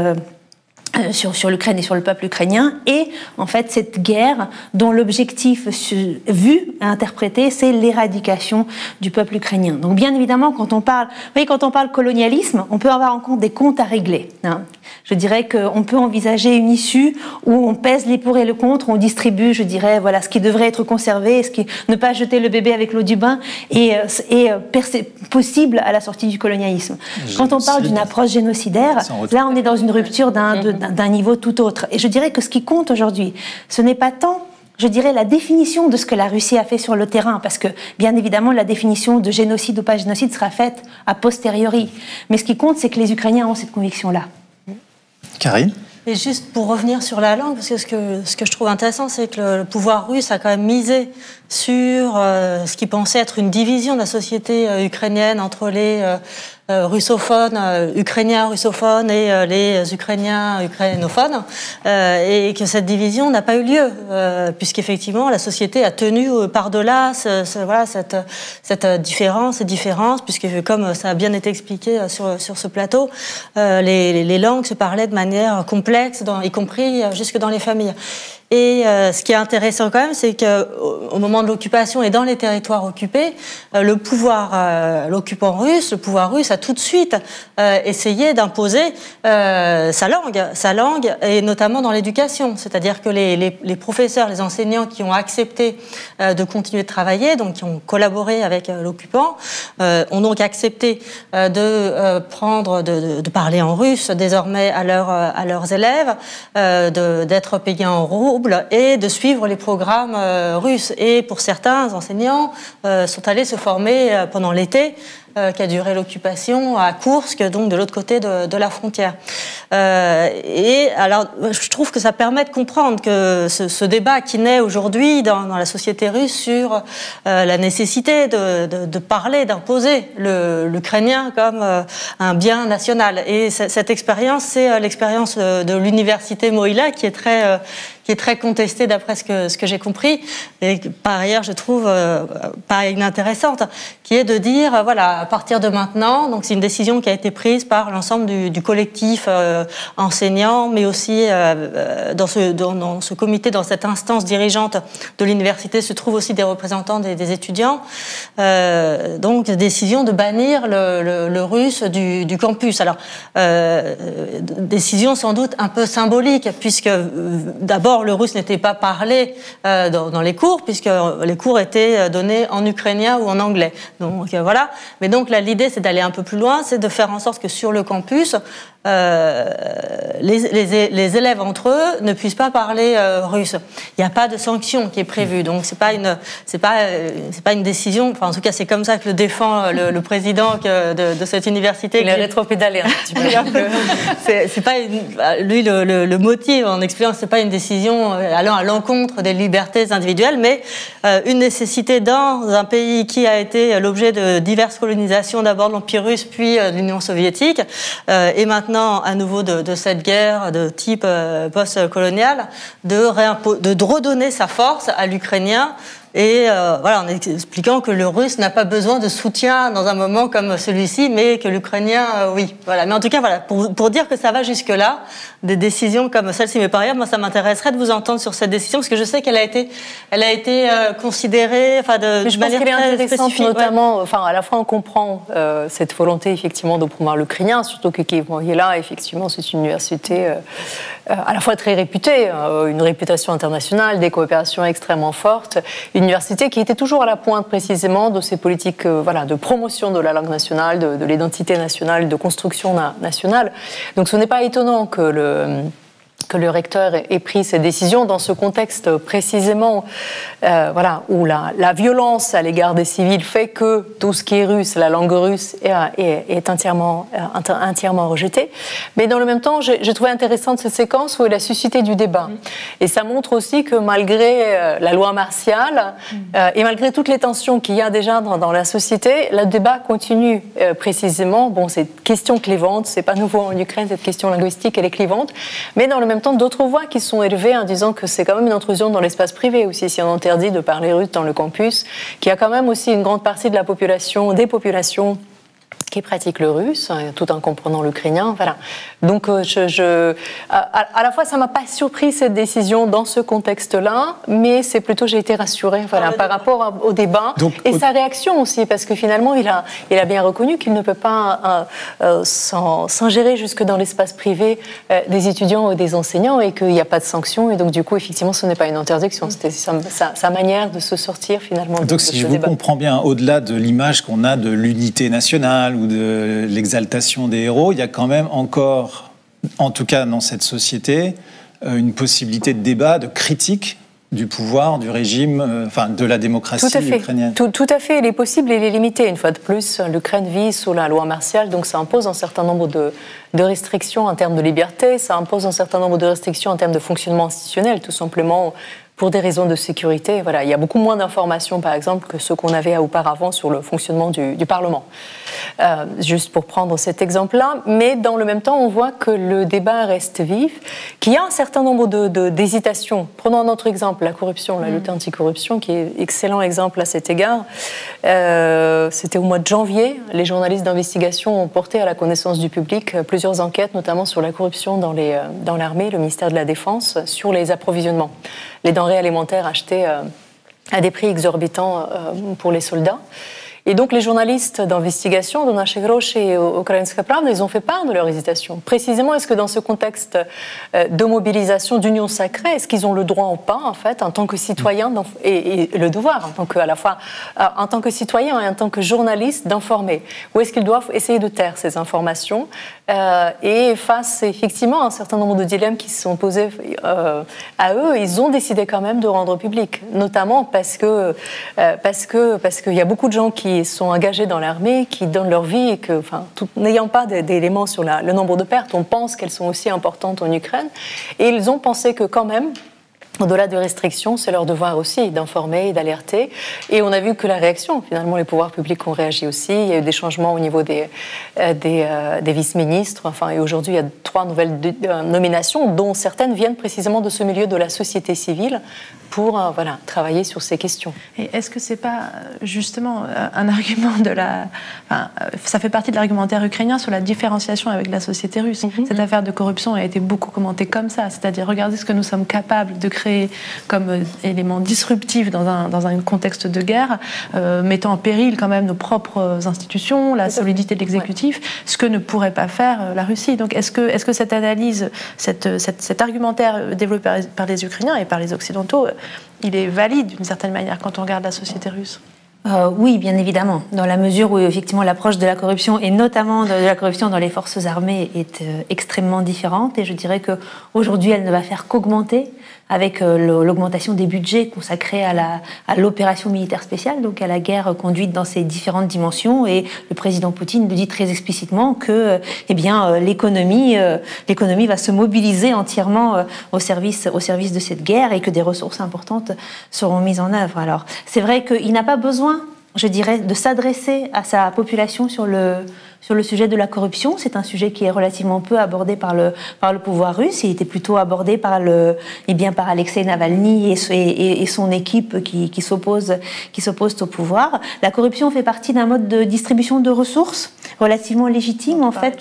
sur l'Ukraine et sur le peuple ukrainien, et en fait cette guerre dont l'objectif vu et interprété, c'est l'éradication du peuple ukrainien. Donc bien évidemment, quand on parle colonialisme, on peut avoir en compte des comptes à régler. Hein. Je dirais qu'on peut envisager une issue où on pèse les pour et le contre, on distribue, je dirais, voilà, ce qui devrait être conservé, ne pas jeter le bébé avec l'eau du bain, et possible à la sortie du colonialisme. Quand on parle d'une approche génocidaire, là on est dans une rupture d'un niveau tout autre. Et je dirais que ce qui compte aujourd'hui, ce n'est pas tant, je dirais, la définition de ce que la Russie a fait sur le terrain, parce que, bien évidemment, la définition de génocide ou pas génocide sera faite a posteriori. Mais ce qui compte, c'est que les Ukrainiens ont cette conviction-là. Karine ? Et juste pour revenir sur la langue, parce que ce que je trouve intéressant, c'est que le pouvoir russe a quand même misé sur ce qu'il pensait être une division de la société ukrainienne entre les russophones, ukrainiens russophones et les ukrainiens ukrainophones, et que cette division n'a pas eu lieu, puisqu'effectivement la société a tenu par-delà cette différence, puisque comme ça a bien été expliqué sur ce plateau, les langues se parlaient de manière complexe, y compris jusque dans les familles. Et ce qui est intéressant quand même, c'est qu'au moment de l'occupation et dans les territoires occupés, le pouvoir russe a tout de suite essayé d'imposer sa langue, et notamment dans l'éducation. C'est-à-dire que les professeurs, les enseignants qui ont accepté de continuer de travailler, donc qui ont collaboré avec l'occupant, ont donc accepté de parler en russe désormais à leurs élèves, d'être payés en rouble et de suivre les programmes russes. Et pour certains enseignants, sont allés se former pendant l'été qui a duré l'occupation à Koursk, donc de l'autre côté de la frontière. Et alors, je trouve que ça permet de comprendre que ce débat qui naît aujourd'hui dans la société russe sur la nécessité de parler, d'imposer l'ukrainien comme un bien national. Et cette expérience, c'est l'expérience de l'université Mohyla qui est très contestée d'après ce que j'ai compris, et par ailleurs je trouve pas inintéressante, qui est de dire, voilà, à partir de maintenant, donc c'est une décision qui a été prise par l'ensemble du collectif enseignant, mais aussi dans ce comité, dans cette instance dirigeante de l'université, se trouvent aussi des représentants des étudiants, donc décision de bannir le russe du campus. Alors, décision sans doute un peu symbolique, puisque d'abord le russe n'était pas parlé dans les cours, puisque les cours étaient donnés en ukrainien ou en anglais. Donc voilà. Mais donc là, l'idée, c'est d'aller un peu plus loin, c'est de faire en sorte que sur le campus, les élèves entre eux ne puissent pas parler russe. Il n'y a pas de sanction qui est prévue, donc c'est pas une décision. Enfin, en tout cas, c'est comme ça que le défend le président de cette université. Il est rétropédalé un petit peu. C'est pas lui le motive en expliquant que c'est pas une décision allant à l'encontre des libertés individuelles, mais une nécessité dans un pays qui a été l'objet de diverses colonisations, d'abord de l'Empire russe, puis de l'Union soviétique, et maintenant à nouveau de cette guerre de type post-colonial, de redonner sa force à l'Ukrainien. Et voilà, en expliquant que le russe n'a pas besoin de soutien dans un moment comme celui-ci, mais que l'ukrainien, oui. Voilà. Mais en tout cas, voilà, pour dire que ça va jusque-là, des décisions comme celle-ci. Mais par ailleurs, moi, ça m'intéresserait de vous entendre sur cette décision, parce que je sais qu'elle a été considérée, enfin, de manière très intéressante, notamment, enfin, à la fois on comprend cette volonté effectivement de promouvoir l'ukrainien, surtout que Kiev Mohyla, effectivement, c'est une université à la fois très réputée, une réputation internationale, des coopérations extrêmement fortes, une université qui était toujours à la pointe précisément de ces politiques de promotion de la langue nationale, de l'identité nationale, de construction nationale. Donc ce n'est pas étonnant que le recteur ait pris cette décision dans ce contexte précisément où la violence à l'égard des civils fait que tout ce qui est russe, la langue russe, est entièrement rejetée. Mais dans le même temps, j'ai trouvé intéressante cette séquence où elle a suscité du débat. Et ça montre aussi que malgré la loi martiale et malgré toutes les tensions qu'il y a déjà dans la société, le débat continue précisément. Bon, c'est une question clivante, c'est pas nouveau en Ukraine, cette question linguistique, elle est clivante. Mais dans le même temps, d'autres voix qui sont élevées en disant que c'est quand même une intrusion dans l'espace privé aussi, si on interdit de parler russe dans le campus, qu'il y a quand même aussi une grande partie de la population, des populations qui pratiquent le russe, tout en comprenant l'ukrainien. Voilà. Donc, à la fois, ça ne m'a pas surpris cette décision dans ce contexte-là, mais c'est plutôt, j'ai été rassurée par rapport au débat. Et sa réaction aussi, parce que finalement, il a bien reconnu qu'il ne peut pas s'ingérer jusque dans l'espace privé des étudiants ou des enseignants et qu'il n'y a pas de sanctions. Et donc, du coup, effectivement, ce n'est pas une interdiction. C'était sa manière de se sortir, finalement, de ce débat. Donc, si je vous comprends bien, au-delà de l'image qu'on a de l'unité nationale ou de l'exaltation des héros, il y a quand même encore, en tout cas dans cette société, une possibilité de débat, de critique du pouvoir, du régime, de la démocratie ukrainienne. Tout à fait, il est possible et il est limité. Une fois de plus, l'Ukraine vit sous la loi martiale, donc ça impose un certain nombre de restrictions en termes de liberté, ça impose un certain nombre de restrictions en termes de fonctionnement institutionnel, tout simplement pour des raisons de sécurité. Voilà, il y a beaucoup moins d'informations, par exemple, que ce qu'on avait auparavant sur le fonctionnement du Parlement. Juste pour prendre cet exemple-là. Mais dans le même temps, on voit que le débat reste vif, qu'il y a un certain nombre d'hésitations. Prenons un autre exemple, la corruption, la lutte anticorruption, qui est un excellent exemple à cet égard. C'était au mois de janvier. Les journalistes d'investigation ont porté à la connaissance du public plusieurs enquêtes, notamment sur la corruption dans l'armée, le ministère de la Défense, sur les approvisionnements. Les denrées alimentaires achetées à des prix exorbitants pour les soldats. Et donc les journalistes d'investigation de Nasze Grosze et Ukrainska Pravda, ils ont fait part de leur hésitation. Précisément, est-ce que dans ce contexte de mobilisation, d'union sacrée, est-ce qu'ils ont le droit ou pas, en fait, en tant que citoyens, et le devoir, à la fois en tant que citoyen et en tant que journaliste, d'informer? Ou est-ce qu'ils doivent essayer de taire ces informations et face effectivement à un certain nombre de dilemmes qui se sont posés à eux, ils ont décidé quand même de rendre public, notamment parce qu'il y a beaucoup de gens qui sont engagés dans l'armée, qui donnent leur vie et que, n'ayant pas d'éléments sur le nombre de pertes, on pense qu'elles sont aussi importantes en Ukraine. Et ils ont pensé que quand même, au-delà des restrictions, c'est leur devoir aussi d'informer et d'alerter. Et on a vu que la réaction, finalement, les pouvoirs publics ont réagi aussi. Il y a eu des changements au niveau des vice-ministres. Et aujourd'hui, il y a 3 nouvelles nominations, dont certaines viennent précisément de ce milieu de la société civile pour travailler sur ces questions. Et est-ce que c'est pas justement un argument ça fait partie de l'argumentaire ukrainien sur la différenciation avec la société russe. Cette affaire de corruption a été beaucoup commentée comme ça, c'est-à-dire regardez ce que nous sommes capables de créer comme élément disruptif dans un contexte de guerre, mettant en péril quand même nos propres institutions, la solidité de l'exécutif, ce que ne pourrait pas faire la Russie. Donc est-ce que cette analyse, cet argumentaire développé par les Ukrainiens et par les Occidentaux, il est valide d'une certaine manière quand on regarde la société russe? Oui, bien évidemment, dans la mesure où effectivement l'approche de la corruption, et notamment de la corruption dans les forces armées, est extrêmement différente. Et je dirais qu'aujourd'hui, elle ne va faire qu'augmenter avec l'augmentation des budgets consacrés à l'opération militaire spéciale, donc à la guerre conduite dans ses différentes dimensions. Et le président Poutine le dit très explicitement que l'économie va se mobiliser entièrement au service de cette guerre et que des ressources importantes seront mises en œuvre. Alors, c'est vrai qu'il n'a pas besoin, je dirais, de s'adresser à sa population sur le sujet de la corruption. C'est un sujet qui est relativement peu abordé par le pouvoir russe. Il était plutôt abordé par Alexei Navalny et son équipe qui s'opposent au pouvoir. La corruption fait partie d'un mode de distribution de ressources relativement légitime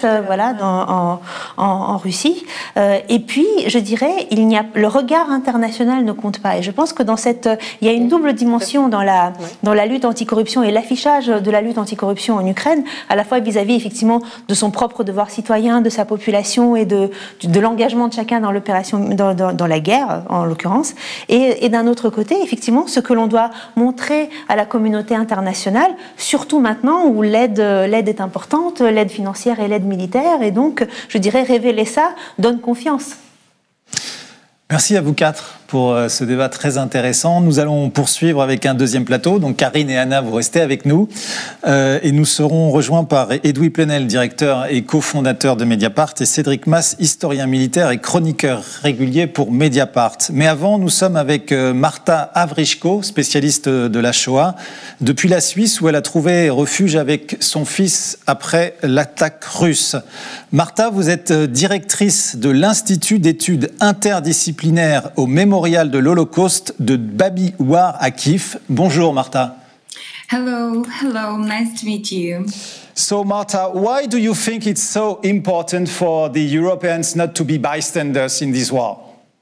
en Russie. Et puis, je dirais, le regard international ne compte pas. Et je pense que il y a une double dimension dans la lutte anticorruption et l'affichage de la lutte anticorruption en Ukraine, à la fois vis-à-vis vis-à-vis effectivement de son propre devoir citoyen, de sa population et de l'engagement de chacun dans l'opération, dans la guerre en l'occurrence. Et d'un autre côté, effectivement, ce que l'on doit montrer à la communauté internationale, surtout maintenant où l'aide est importante, l'aide financière et l'aide militaire, et donc, je dirais, révéler ça donne confiance. Merci à vous quatre pour ce débat très intéressant. Nous allons poursuivre avec un deuxième plateau. Donc Karine et Anna, vous restez avec nous. Et nous serons rejoints par Edoui Plenel, directeur et cofondateur de Mediapart, et Cédric Masse, historien militaire et chroniqueur régulier pour Mediapart. Mais avant, nous sommes avec Marta Avrichko, spécialiste de la Shoah, depuis la Suisse où elle a trouvé refuge avec son fils après l'attaque russe. Marta, vous êtes directrice de l'Institut d'études interdisciplinaires au Mémorial de l'Holocauste de Babi Yar à Kiev. Bonjour Marta. Hello, nice to meet you. So Marta, why do you think it's so important for the Europeans not to be bystanders in this war?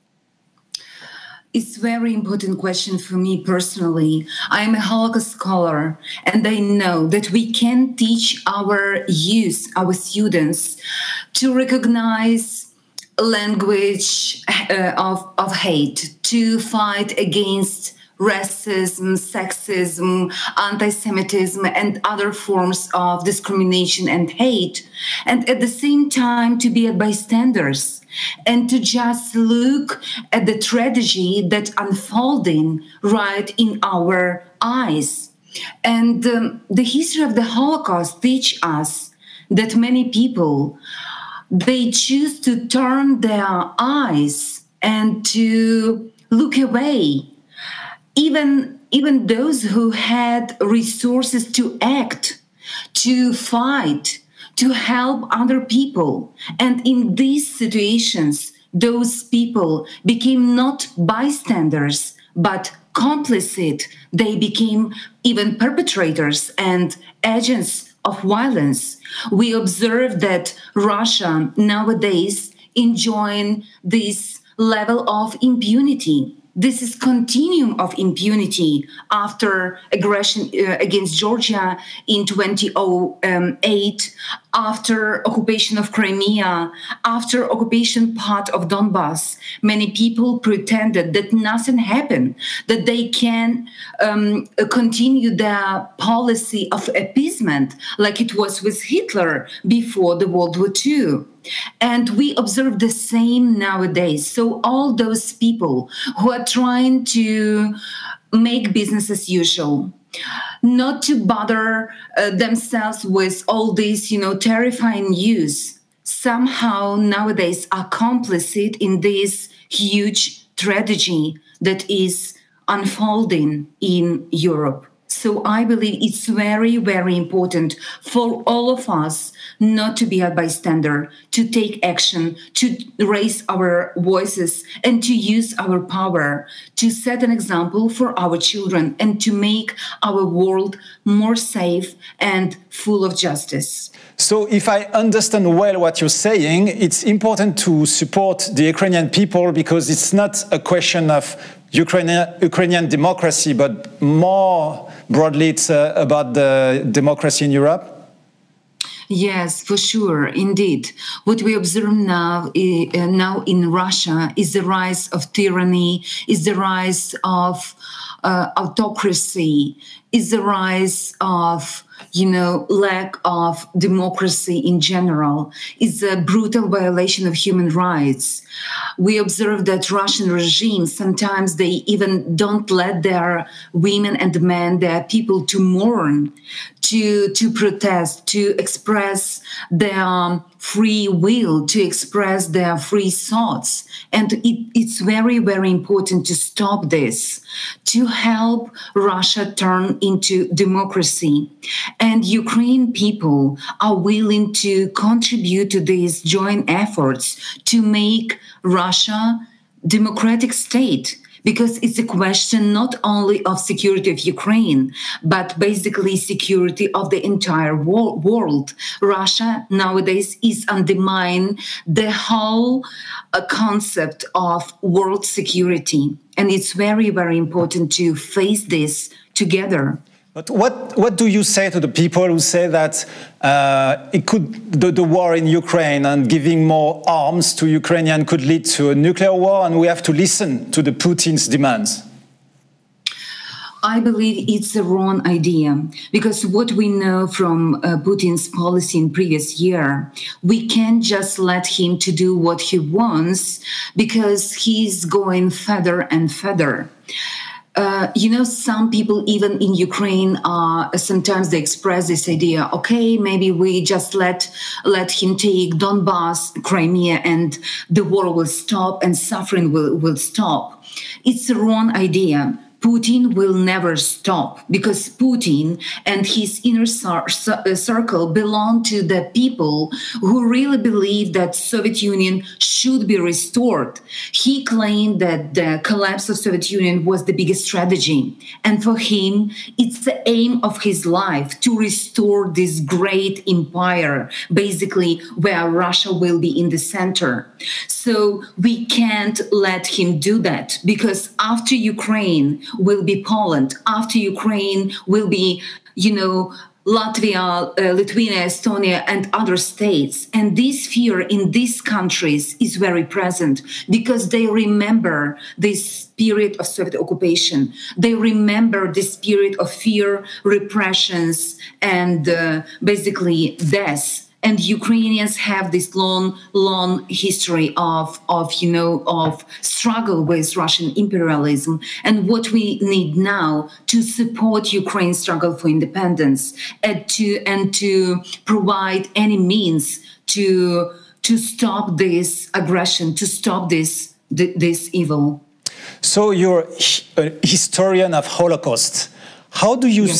It's a very important question for me personally. I'm a Holocaust scholar, and I know that we can teach our youth, our students, to recognize language of hate, to fight against racism, sexism, anti-Semitism, and other forms of discrimination and hate, and at the same time to be bystanders and to just look at the tragedy that's unfolding right in our eyes. And the history of the Holocaust teaches us that many people, they choose to turn their eyes and to look away. Even those who had resources to act, to fight, to help other people. And in these situations, those people became not bystanders, but complicit. They became even perpetrators and agents of violence. We observe that Russia nowadays enjoying this level of impunity. This is continuum of impunity after aggression against Georgia in 2008, after occupation of Crimea, after occupation part of Donbass. Many people pretended that nothing happened, that they can continue their policy of appeasement like it was with Hitler before the World War II. And we observe the same nowadays. So all those people who are trying to make business as usual, not to bother themselves with all this, terrifying news, somehow nowadays are complicit in this huge tragedy that is unfolding in Europe. So I believe it's very, very important for all of us not to be a bystander, to take action, to raise our voices, and to use our power to set an example for our children and to make our world more safe and full of justice. So if I understand well what you're saying, it's important to support the Ukrainian people because it's not a question of Ukrainian democracy, but more broadly, it's about the democracy in Europe? Yes, for sure, indeed. What we observe now in Russia is the rise of tyranny, is the rise of autocracy, is the rise of lack of democracy in general, is a brutal violation of human rights. We observe that Russian regimes, sometimes they even don't let their women and men, their people to mourn, to protest, to express their free will, to express their free thoughts. And it's very, very important to stop this, to help Russia turn into democracy. And Ukrainian people are willing to contribute to these joint efforts to make Russia a democratic state. Because it's a question not only of security of Ukraine, but basically security of the entire world. Russia nowadays is undermining the whole concept of world security. And it's very, very important to face this together. But what do you say to the people who say that the war in Ukraine and giving more arms to Ukrainians could lead to a nuclear war, and we have to listen to the Putin's demands? I believe it's a wrong idea, because what we know from Putin's policy in previous year, we can't just let him to do what he wants, because he's going further and further. You know, some people, even in Ukraine, sometimes they express this idea, okay, maybe we just let him take Donbass, Crimea, and the war will stop and suffering will stop. It's a wrong idea. Putin will never stop, because Putin and his inner circle belong to the people who really believe that Soviet Union should be restored. He claimed that the collapse of Soviet Union was the biggest tragedy. And for him, it's the aim of his life to restore this great empire, basically where Russia will be in the center. So we can't let him do that, because after Ukraine will be Poland, after Ukraine will be, you know, Latvia, Lithuania, Estonia, and other states. And this fear in these countries is very present, because they remember this period of Soviet occupation. They remember this period of fear, repressions, and basically death. And Ukrainians have this long history of struggle with Russian imperialism. And what we need now to support Ukraine's struggle for independence and to provide any means to stop this aggression, to stop this evil. So you're a historian of Holocaust. How do you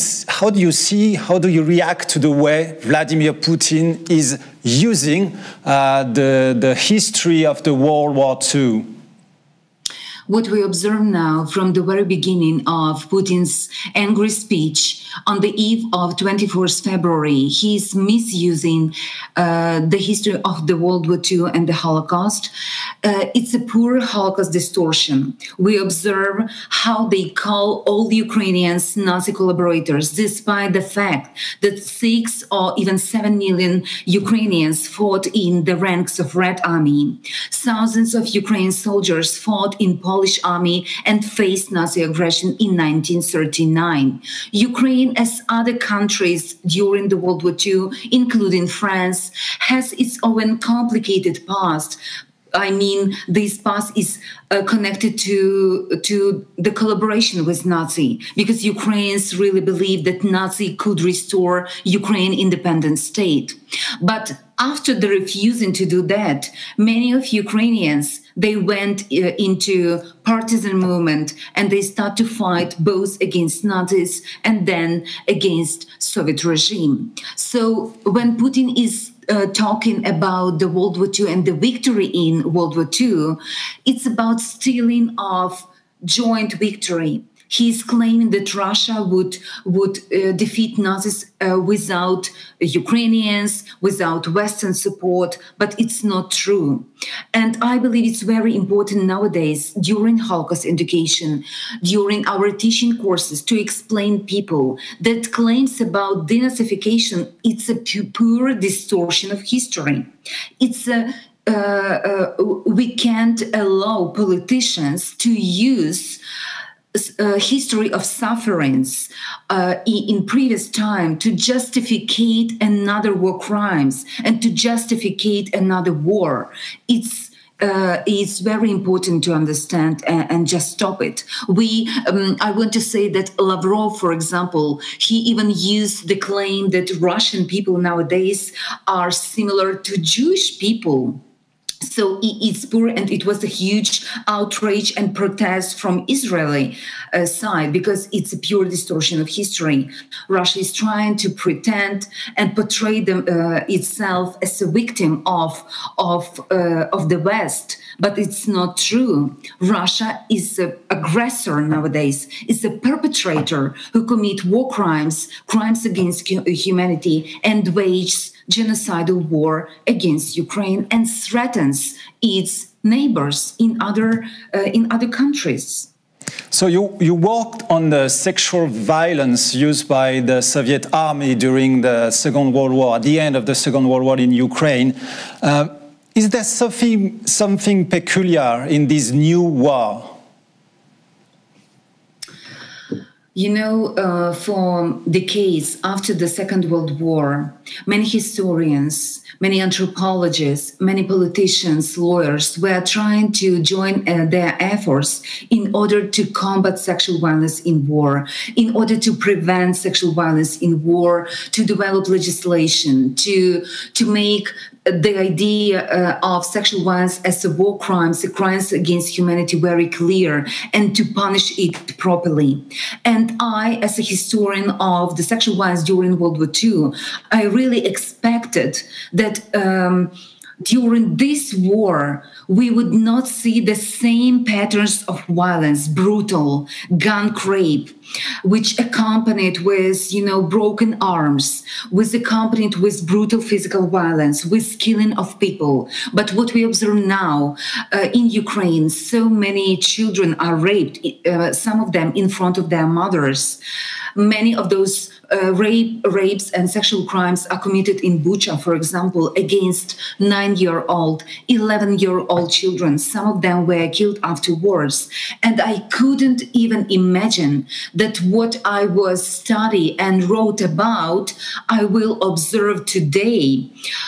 react to the way Vladimir Putin is using the history of the World War II? What we observe now from the very beginning of Putin's angry speech on the eve of 24th February, he's misusing the history of the World War II and the Holocaust. It's a poor Holocaust distortion. We observe how they call all Ukrainians Nazi collaborators, despite the fact that 6 or even 7 million Ukrainians fought in the ranks of Red Army. Thousands of Ukrainian soldiers fought in Polish army and faced Nazi aggression in 1939. Ukraine, as other countries during the World War II, including France, has its own complicated past. I mean, this past is connected to the collaboration with Nazi, because Ukrainians really believe that Nazi could restore Ukraine independent state. But after the refusing to do that, many of Ukrainians, they went into partisan movement and they start to fight both against Nazis and then against Soviet regime. So when Putin is talking about the World War II and the victory in World War II, it's about stealing of joint victory. He's claiming that Russia would defeat Nazis without Ukrainians, without Western support, but it's not true. And I believe it's very important nowadays, during Holocaust education, during our teaching courses, to explain people that claims about denazification, it's a pure distortion of history. It's we can't allow politicians to use history of sufferings in previous time to justify another war crimes and to justify another war. It's very important to understand and just stop it. I want to say that Lavrov, for example, he even used the claim that Russian people nowadays are similar to Jewish people. So it's poor, and it was a huge outrage and protest from Israeli side, because it's a pure distortion of history. Russia is trying to pretend and portray itself as a victim of the West, but it's not true. Russia is an aggressor nowadays. It's a perpetrator who commit war crimes, crimes against humanity, and wages genocidal war against Ukraine and threatens its neighbors in other countries. So you worked on the sexual violence used by the Soviet army during the Second World War, at the end of the Second World War in Ukraine. Is there something peculiar in this new war? You know, for decades after the Second World War, many historians, many anthropologists, many politicians, lawyers were trying to join their efforts in order to combat sexual violence in war, in order to prevent sexual violence in war, to develop legislation, to make the idea of sexual violence as a war crime, a crimes against humanity, very clear, and to punish it properly. And I, as a historian of the sexual violence during World War II, I really expected that during this war, we would not see the same patterns of violence, brutal, gun rape, which accompanied with, you know, broken arms, was accompanied with brutal physical violence, with killing of people. But what we observe now in Ukraine, so many children are raped, some of them in front of their mothers. Many of those rapes and sexual crimes are committed in Bucha, for example, against 9-year-old, 11-year-old children. Some of them were killed afterwards. And I couldn't even imagine that what I was studying and wrote about, I will observe today.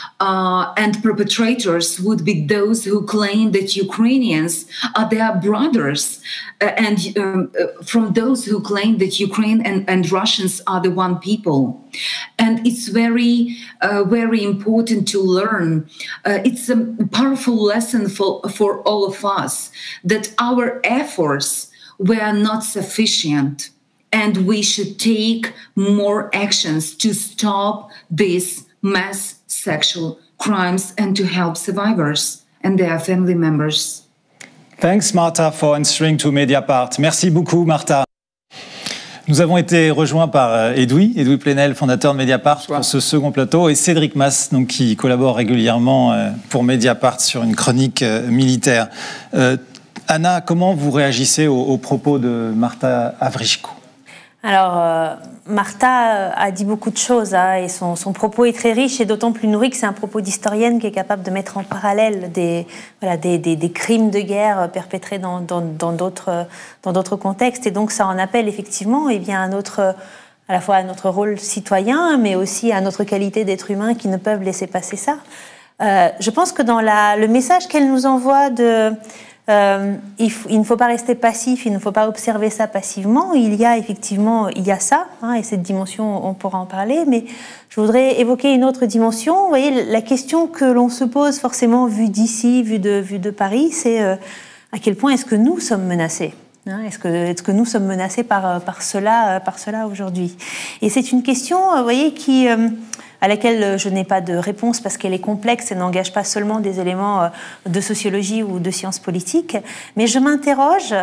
And perpetrators would be those who claim that Ukrainians are their brothers, and from those who claim that Ukraine and Russians are the one people. And it's very, very important to learn. It's a powerful lesson for all of us that our efforts were not sufficient, and we should take more actions to stop this mass sexual crimes and to help survivors and their family members. Thanks, Marta, for answering to Mediapart. Merci beaucoup, Marta. Nous avons été rejoints par Edoui Plenel, fondateur de Mediapart, pour ce second plateau, et Cédric Masse, donc, qui collabore régulièrement pour Mediapart sur une chronique militaire. Anna, comment vous réagissez aux propos de Marta Havryshko? Alors, Marta a dit beaucoup de choses, hein, et son propos est très riche et d'autant plus nourri que c'est un propos d'historienne qui est capable de mettre en parallèle des crimes de guerre perpétrés dans d'autres contextes. Et donc, ça en appelle effectivement à la fois à notre rôle citoyen, mais aussi à notre qualité d'être humain qui ne peuvent laisser passer ça. Je pense que dans le message qu'elle nous envoie il ne faut pas rester passif, il ne faut pas observer ça passivement. Il y a ça, hein, et cette dimension, on pourra en parler, mais je voudrais évoquer une autre dimension. Vous voyez, la question que l'on se pose forcément, vue d'ici, vue de Paris, c'est à quel point est-ce que nous sommes menacés ? Est-ce que nous sommes menacés par cela aujourd'hui ? Et c'est une question, vous voyez, à laquelle je n'ai pas de réponse parce qu'elle est complexe et n'engage pas seulement des éléments de sociologie ou de sciences politiques, mais je m'interroge,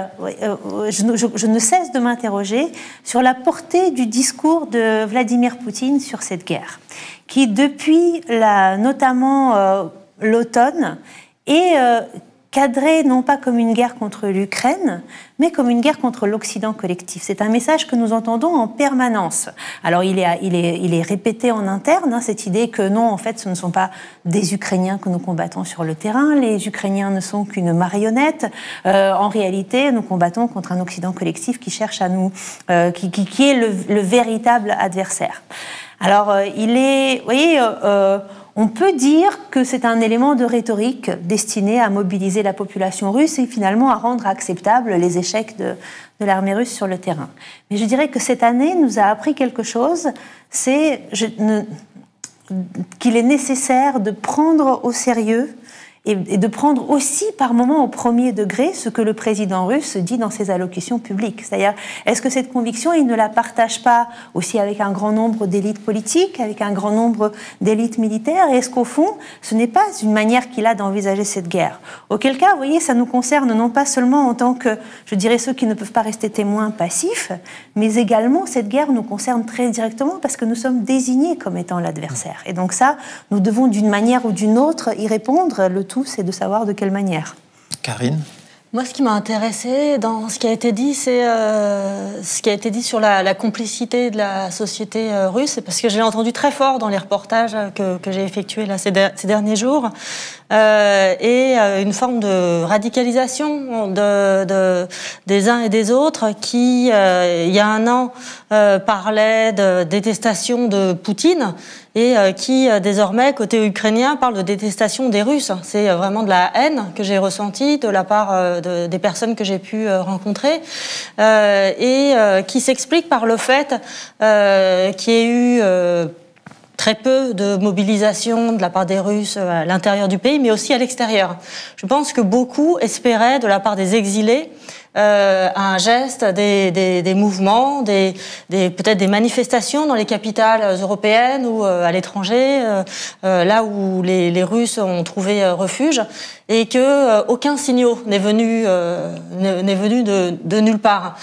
je ne cesse de m'interroger sur la portée du discours de Vladimir Poutine sur cette guerre, qui depuis notamment l'automne est cadrée non pas comme une guerre contre l'Ukraine, mais comme une guerre contre l'Occident collectif. C'est un message que nous entendons en permanence. Alors il est répété en interne, hein, cette idée que non, en fait, ce ne sont pas des Ukrainiens que nous combattons sur le terrain, les Ukrainiens ne sont qu'une marionnette. En réalité, nous combattons contre un Occident collectif qui cherche à nous, qui est le véritable adversaire. Alors vous voyez, on peut dire que c'est un élément de rhétorique destiné à mobiliser la population russe et finalement à rendre acceptables les échecs de l'armée russe sur le terrain. Mais je dirais que cette année nous a appris quelque chose, c'est qu'il est nécessaire de prendre au sérieux et de prendre aussi par moments au premier degré ce que le président russe dit dans ses allocutions publiques. C'est-à-dire, est-ce que cette conviction, il ne la partage pas aussi avec un grand nombre d'élites politiques, avec un grand nombre d'élites militaires? Et est-ce qu'au fond, ce n'est pas une manière qu'il a d'envisager cette guerre? Auquel cas, vous voyez, ça nous concerne non pas seulement en tant que, je dirais, ceux qui ne peuvent pas rester témoins passifs, mais également cette guerre nous concerne très directement parce que nous sommes désignés comme étant l'adversaire. Et donc ça, nous devons d'une manière ou d'une autre y répondre. Le tout, c'est de savoir de quelle manière. Karine ? Moi, ce qui m'a intéressé dans ce qui a été dit, c'est ce qui a été dit sur la complicité de la société russe, parce que j'ai entendu très fort dans les reportages que j'ai effectués là, ces derniers jours, et une forme de radicalisation des uns et des autres qui, il y a un an, parlaient de détestation de Poutine, et qui, désormais, côté ukrainien, parle de détestation des Russes. C'est vraiment de la haine que j'ai ressentie de la part des personnes que j'ai pu rencontrer, et qui s'explique par le fait qu'il y ait eu très peu de mobilisation de la part des Russes à l'intérieur du pays, mais aussi à l'extérieur. Je pense que beaucoup espéraient, de la part des exilés, un geste, des mouvements, peut-être des manifestations dans les capitales européennes ou à l'étranger, là où les Russes ont trouvé refuge, et que aucun signal n'est venu de nulle part.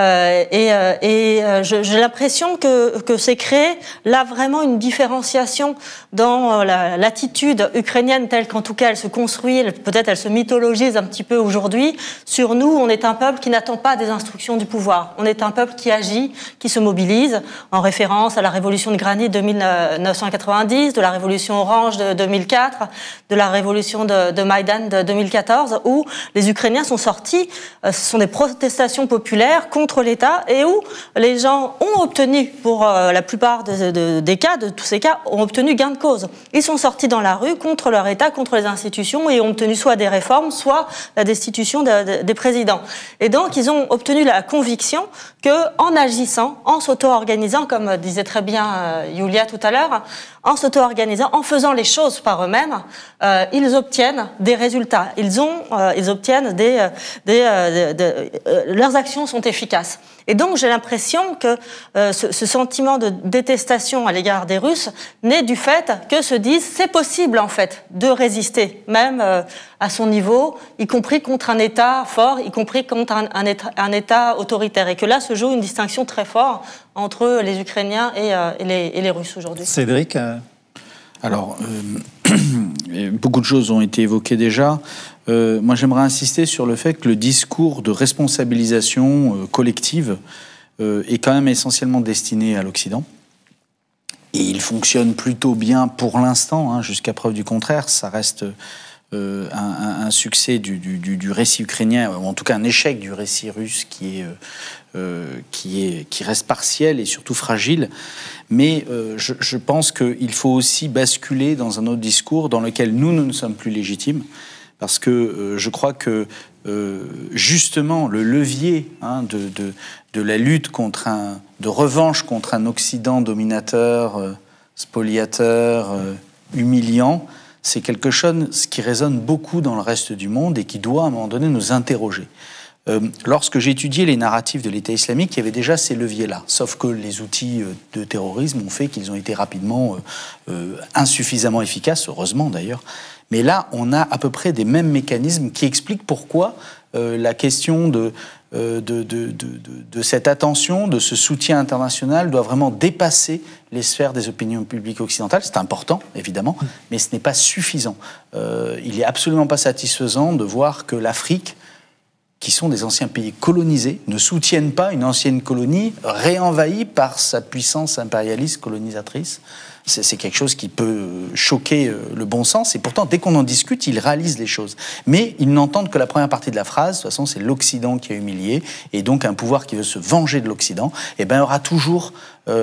J'ai l'impression que c'est créé là vraiment une différenciation dans l'attitude ukrainienne telle qu'en tout cas elle se construit, peut-être elle se mythologise un petit peu aujourd'hui. Sur nous, on est un peuple qui n'attend pas des instructions du pouvoir. On est un peuple qui agit, qui se mobilise, en référence à la révolution de granit de 1990, de la révolution orange de 2004, de la révolution de Maïdan de 2014, où les Ukrainiens sont sortis, ce sont des protestations populaires contre l'État, et où les gens ont obtenu, pour la plupart des cas, de tous ces cas, ont obtenu gain de cause. Ils sont sortis dans la rue contre leur État, contre les institutions, et ont obtenu soit des réformes, soit la destitution des présidents. Et donc, ils ont obtenu la conviction qu'en agissant, en s'auto-organisant, comme disait très bien Yulia tout à l'heure, en s'auto-organisant, en faisant les choses par eux-mêmes, ils obtiennent des résultats. Ils obtiennent leurs actions sont efficaces. Et donc, j'ai l'impression que ce sentiment de détestation à l'égard des Russes naît du fait que se disent c'est possible, en fait, de résister, même à son niveau, y compris contre un État fort, y compris contre un État autoritaire. Et que là se joue une distinction très forte entre les Ukrainiens et les Russes aujourd'hui. Cédric Alors, beaucoup de choses ont été évoquées déjà. Moi, j'aimerais insister sur le fait que le discours de responsabilisation collective est quand même essentiellement destiné à l'Occident. Et il fonctionne plutôt bien pour l'instant, jusqu'à preuve du contraire. Ça reste un succès du récit ukrainien, ou en tout cas un échec du récit russe qui reste partiel et surtout fragile. Mais je pense qu'il faut aussi basculer dans un autre discours dans lequel nous ne sommes plus légitimes, parce que je crois que justement le levier de la lutte de revanche contre un Occident dominateur, spoliateur, humiliant, c'est quelque chose qui résonne beaucoup dans le reste du monde et qui doit à un moment donné nous interroger. Lorsque j'ai étudié les narratifs de l'État islamique, il y avait déjà ces leviers-là, sauf que les outils de terrorisme ont fait qu'ils ont été rapidement insuffisamment efficaces, heureusement d'ailleurs. Mais là, on a à peu près des mêmes mécanismes qui expliquent pourquoi la question de cette attention, de ce soutien international doit vraiment dépasser les sphères des opinions publiques occidentales. C'est important, évidemment, mais ce n'est pas suffisant. Il n'est absolument pas satisfaisant de voir que l'Afrique, qui sont des anciens pays colonisés, ne soutiennent pas une ancienne colonie réenvahie par sa puissance impérialiste colonisatrice. C'est quelque chose qui peut choquer le bon sens, et pourtant, dès qu'on en discute, ils réalisent les choses. Mais ils n'entendent que la première partie de la phrase. De toute façon, c'est l'Occident qui a humilié, et donc un pouvoir qui veut se venger de l'Occident, aura toujours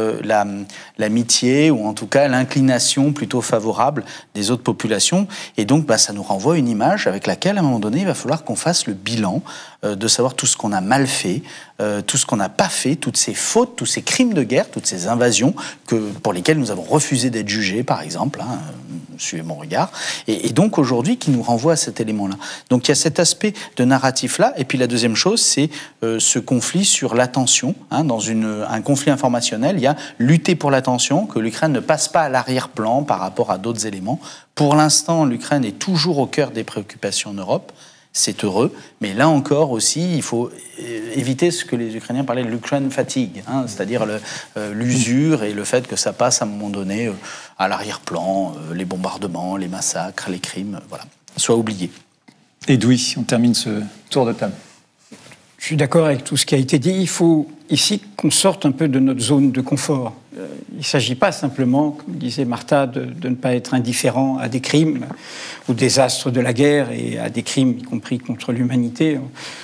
l'amitié, ou en tout cas l'inclination plutôt favorable des autres populations. Et donc, ça nous renvoie une image avec laquelle, à un moment donné, il va falloir qu'on fasse le bilan de savoir tout ce qu'on a mal fait, tout ce qu'on n'a pas fait, toutes ces fautes, tous ces crimes de guerre, toutes ces invasions pour lesquelles nous avons refusé d'être jugés, par exemple, suivez mon regard, et donc aujourd'hui qui nous renvoie à cet élément-là. Donc il y a cet aspect de narratif-là, et puis la deuxième chose, c'est ce conflit sur l'attention. Dans un conflit informationnel, il y a lutter pour l'attention, que l'Ukraine ne passe pas à l'arrière-plan par rapport à d'autres éléments. Pour l'instant, l'Ukraine est toujours au cœur des préoccupations en Europe. C'est heureux, mais là encore aussi, il faut éviter ce que les Ukrainiens parlaient de l'Ukraine fatigue, c'est-à-dire l'usure et le fait que ça passe à un moment donné à l'arrière-plan, les bombardements, les massacres, les crimes, voilà, soit oublié. Edoui, on termine ce tour de table. Je suis d'accord avec tout ce qui a été dit. Il faut ici qu'on sorte un peu de notre zone de confort. Il ne s'agit pas simplement, comme disait Martha, de ne pas être indifférent à des crimes, aux désastres de la guerre et à des crimes, y compris contre l'humanité.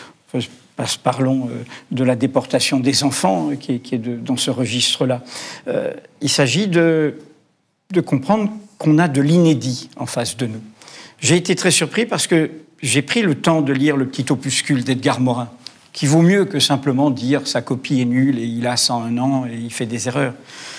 Parlons de la déportation des enfants, qui est dans ce registre-là. Il s'agit de comprendre qu'on a de l'inédit en face de nous. J'ai été très surpris parce que j'ai pris le temps de lire le petit opuscule d'Edgar Morin, qui vaut mieux que simplement dire sa copie est nulle et il a 101 ans et il fait des erreurs.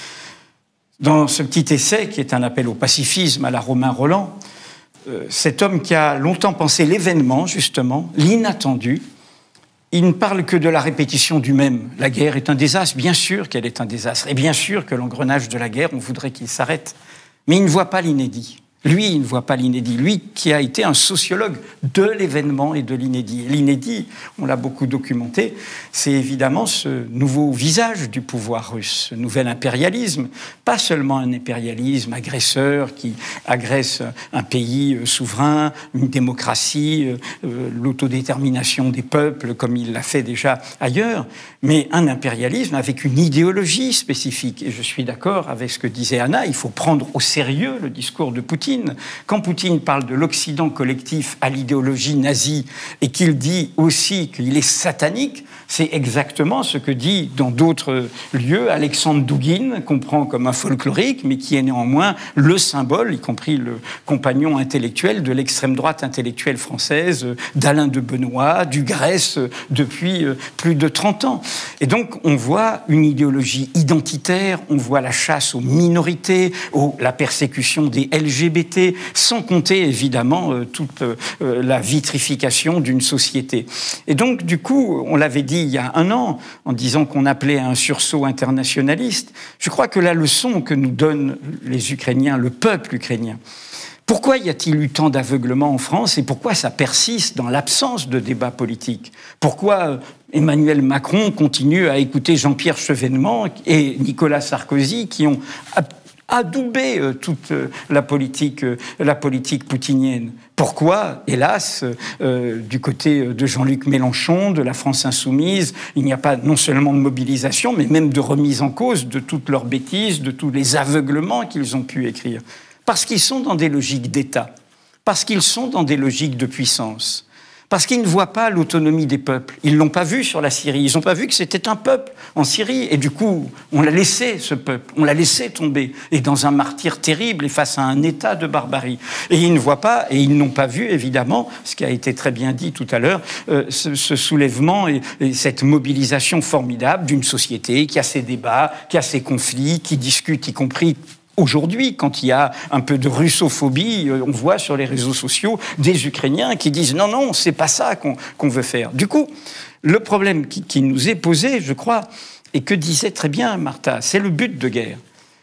Dans ce petit essai, qui est un appel au pacifisme à la Romain Rolland, cet homme qui a longtemps pensé l'événement, justement, l'inattendu, il ne parle que de la répétition du même. La guerre est un désastre, bien sûr qu'elle est un désastre, et bien sûr que l'engrenage de la guerre, on voudrait qu'il s'arrête. Mais il ne voit pas l'inédit. Lui, il ne voit pas l'inédit. Lui qui a été un sociologue de l'événement et de l'inédit. Et l'inédit, on l'a beaucoup documenté, c'est évidemment ce nouveau visage du pouvoir russe, ce nouvel impérialisme. Pas seulement un impérialisme agresseur qui agresse un pays souverain, une démocratie, l'autodétermination des peuples, comme il l'a fait déjà ailleurs, mais un impérialisme avec une idéologie spécifique. Et je suis d'accord avec ce que disait Anna, il faut prendre au sérieux le discours de Poutine. Quand Poutine parle de l'Occident collectif à l'idéologie nazie et qu'il dit aussi qu'il est satanique, c'est exactement ce que dit dans d'autres lieux Alexandre Douguine, qu'on prend comme un folklorique, mais qui est néanmoins le symbole, y compris le compagnon intellectuel de l'extrême droite intellectuelle française, d'Alain de Benoît, du Grèce, depuis plus de 30 ans. Et donc, on voit une idéologie identitaire, on voit la chasse aux minorités, la persécution des LGBT, sans compter évidemment toute la vitrification d'une société. Et donc, du coup, on l'avait dit il y a un an, en disant qu'on appelait à un sursaut internationaliste, je crois que la leçon que nous donnent les Ukrainiens, le peuple ukrainien, pourquoi y a-t-il eu tant d'aveuglement en France et pourquoi ça persiste dans l'absence de débat politique? Pourquoi Emmanuel Macron continue à écouter Jean-Pierre Chevènement et Nicolas Sarkozy qui ont adoubé toute la politique poutinienne? Pourquoi, hélas, du côté de Jean-Luc Mélenchon, de la France insoumise, il n'y a pas non seulement de mobilisation, mais même de remise en cause de toutes leurs bêtises, de tous les aveuglements qu'ils ont pu écrire? Parce qu'ils sont dans des logiques d'État, parce qu'ils sont dans des logiques de puissance, parce qu'ils ne voient pas l'autonomie des peuples. Ils ne l'ont pas vu sur la Syrie, ils n'ont pas vu que c'était un peuple en Syrie, et du coup, on l'a laissé, ce peuple, on l'a laissé tomber, et dans un martyre terrible, et face à un état de barbarie. Et ils ne voient pas, et ils n'ont pas vu, évidemment, ce qui a été très bien dit tout à l'heure, ce soulèvement et cette mobilisation formidable d'une société qui a ses débats, qui a ses conflits, qui discute, y compris aujourd'hui, quand il y a un peu de russophobie, on voit sur les réseaux sociaux des Ukrainiens qui disent « Non, non, c'est pas ça qu'on veut faire ». Du coup, le problème qui nous est posé, je crois, et que disait très bien Martha, c'est le but de guerre.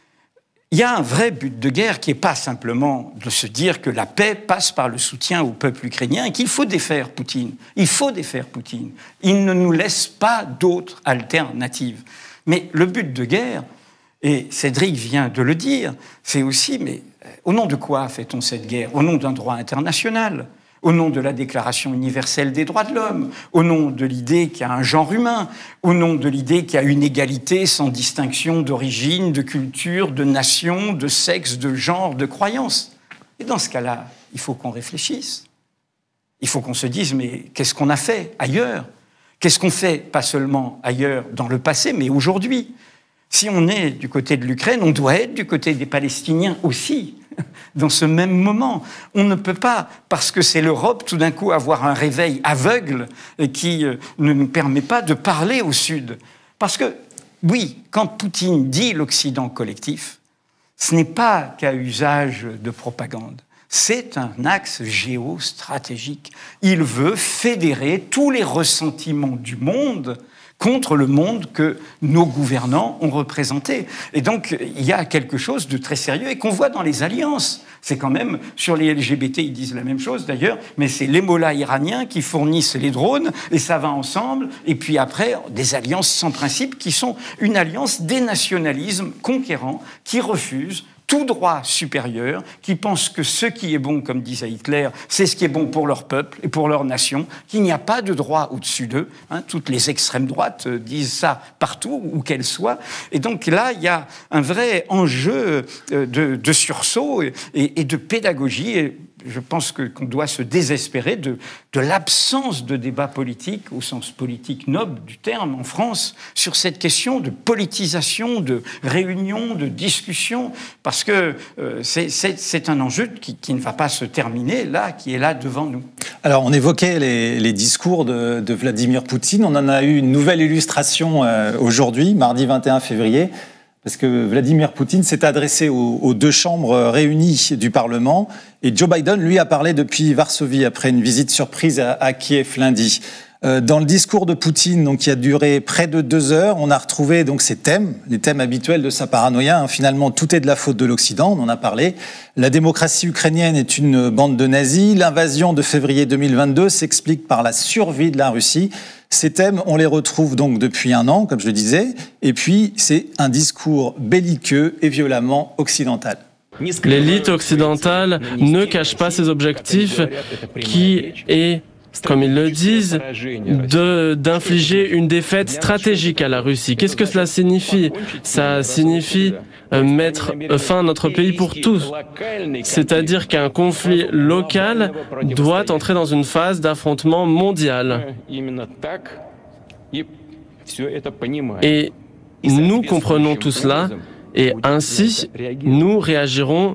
Il y a un vrai but de guerre qui n'est pas simplement de se dire que la paix passe par le soutien au peuple ukrainien et qu'il faut défaire Poutine. Il faut défaire Poutine. Il ne nous laisse pas d'autres alternatives. Mais le but de guerre, et Cédric vient de le dire, c'est aussi, mais au nom de quoi fait-on cette guerre? Au nom d'un droit international, au nom de la Déclaration universelle des droits de l'homme, au nom de l'idée qu'il y a un genre humain, au nom de l'idée qu'il y a une égalité sans distinction d'origine, de culture, de nation, de sexe, de genre, de croyance. Et dans ce cas-là, il faut qu'on réfléchisse. Il faut qu'on se dise, mais qu'est-ce qu'on a fait ailleurs? Qu'est-ce qu'on fait, pas seulement ailleurs dans le passé, mais aujourd'hui? Si on est du côté de l'Ukraine, on doit être du côté des Palestiniens aussi, dans ce même moment. On ne peut pas, parce que c'est l'Europe, tout d'un coup avoir un réveil aveugle qui ne nous permet pas de parler au Sud. Parce que, oui, quand Poutine dit l'Occident collectif, ce n'est pas qu'à usage de propagande. C'est un axe géostratégique. Il veut fédérer tous les ressentiments du monde contre le monde que nos gouvernants ont représenté. Et donc, il y a quelque chose de très sérieux et qu'on voit dans les alliances. C'est quand même, sur les LGBT, ils disent la même chose d'ailleurs, mais c'est les mollahs iraniens qui fournissent les drones, et ça va ensemble. Et puis après, des alliances sans principe qui sont une alliance des nationalismes conquérants qui refusent tout droit supérieur, qui pensent que ce qui est bon, comme disait Hitler, c'est ce qui est bon pour leur peuple et pour leur nation, qu'il n'y a pas de droit au-dessus d'eux. Toutes les extrêmes droites disent ça partout, où qu'elles soient. Et donc là, il y a un vrai enjeu de sursaut et de pédagogie. Et je pense qu'on doit se désespérer de l'absence de débat politique, au sens politique noble du terme, en France, sur cette question de politisation, de réunion, de discussion, parce que c'est un enjeu qui ne va pas se terminer là, qui est là devant nous. Alors, on évoquait les discours de Vladimir Poutine. On en a eu une nouvelle illustration aujourd'hui, mardi 21 février, parce que Vladimir Poutine s'est adressé aux deux chambres réunies du Parlement, et Joe Biden, lui, a parlé depuis Varsovie, après une visite surprise à Kiev lundi. Dans le discours de Poutine, donc, qui a duré près de 2 heures, on a retrouvé donc ces thèmes, les thèmes habituels de sa paranoïa. Finalement, tout est de la faute de l'Occident, on en a parlé. La démocratie ukrainienne est une bande de nazis. L'invasion de février 2022 s'explique par la survie de la Russie. Ces thèmes, on les retrouve donc depuis 1 an, comme je le disais. Et puis, c'est un discours belliqueux et violemment occidental. L'élite occidentale ne cache pas ses objectifs, qui est, comme ils le disent, d'infliger une défaite stratégique à la Russie. Qu'est-ce que cela signifie? Ça signifie mettre fin à notre pays pour tous. C'est-à-dire qu'un conflit local doit entrer dans une phase d'affrontement mondial. Et nous comprenons tout cela, et ainsi nous réagirons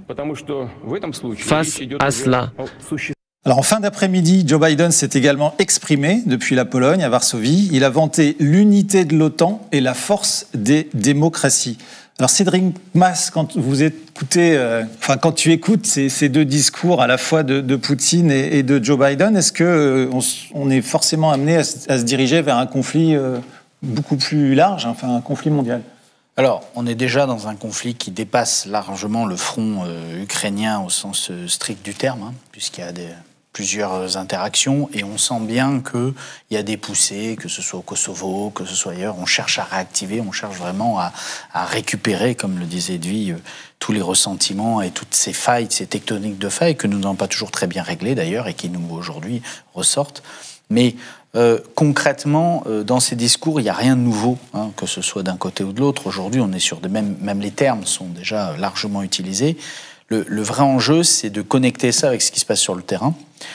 face à cela. Alors, en fin d'après-midi, Joe Biden s'est également exprimé depuis la Pologne, à Varsovie. Il a vanté l'unité de l'OTAN et la force des démocraties. Alors, Cédric Mas, quand vous écoutez, quand tu écoutes ces deux discours, à la fois de Poutine et de Joe Biden, est-ce qu'on est forcément amené à se diriger vers un conflit beaucoup plus large, enfin un conflit mondial? Alors, on est déjà dans un conflit qui dépasse largement le front ukrainien au sens strict du terme, puisqu'il y a plusieurs interactions, et on sent bien qu'il y a des poussées, que ce soit au Kosovo, que ce soit ailleurs. On cherche à réactiver, on cherche vraiment à récupérer, comme le disait Edwy, tous les ressentiments et toutes ces failles, ces tectoniques de failles que nous n'avons pas toujours très bien réglées d'ailleurs, et qui nous, aujourd'hui, ressortent. Mais concrètement, dans ces discours, il n'y a rien de nouveau, que ce soit d'un côté ou de l'autre. Aujourd'hui, on est sur même les termes sont déjà largement utilisés. Le vrai enjeu, c'est de connecter ça avec ce qui se passe sur le terrain,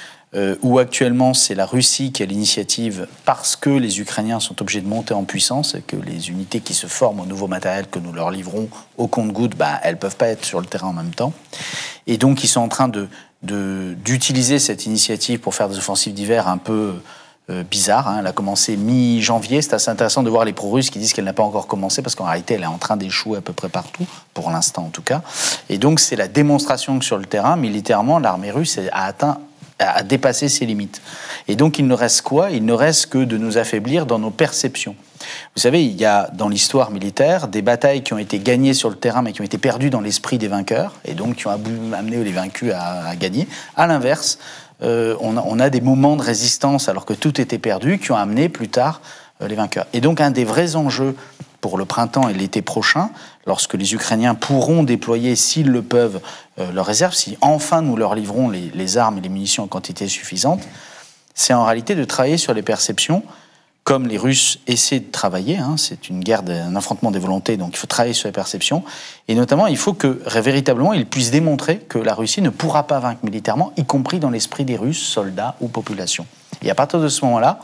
où actuellement, c'est la Russie qui a l'initiative parce que les Ukrainiens sont obligés de monter en puissance et que les unités qui se forment au nouveau matériel que nous leur livrons au compte-gouttes, elles ne peuvent pas être sur le terrain en même temps. Et donc, ils sont en train d'utiliser cette initiative pour faire des offensives d'hiver un peu bizarre. Elle a commencé mi-janvier. C'est assez intéressant de voir les pro-russes qui disent qu'elle n'a pas encore commencé parce qu'en réalité, elle est en train d'échouer à peu près partout, pour l'instant en tout cas. Et donc, c'est la démonstration que sur le terrain, militairement, l'armée russe a dépassé ses limites. Et donc, il ne reste quoi? Il ne reste que de nous affaiblir dans nos perceptions. Vous savez, il y a dans l'histoire militaire des batailles qui ont été gagnées sur le terrain mais qui ont été perdues dans l'esprit des vainqueurs et donc qui ont amené les vaincus à gagner. À l'inverse, on a des moments de résistance alors que tout était perdu qui ont amené plus tard les vainqueurs. Et donc un des vrais enjeux pour le printemps et l'été prochain, lorsque les Ukrainiens pourront déployer, s'ils le peuvent, leurs réserves, si enfin nous leur livrons les armes et les munitions en quantité suffisante, c'est en réalité de travailler sur les perceptions comme les Russes essaient de travailler. C'est une guerre, un affrontement des volontés, donc il faut travailler sur les perceptions. Et notamment, il faut que, véritablement, ils puissent démontrer que la Russie ne pourra pas vaincre militairement, y compris dans l'esprit des Russes, soldats ou population. Et à partir de ce moment-là,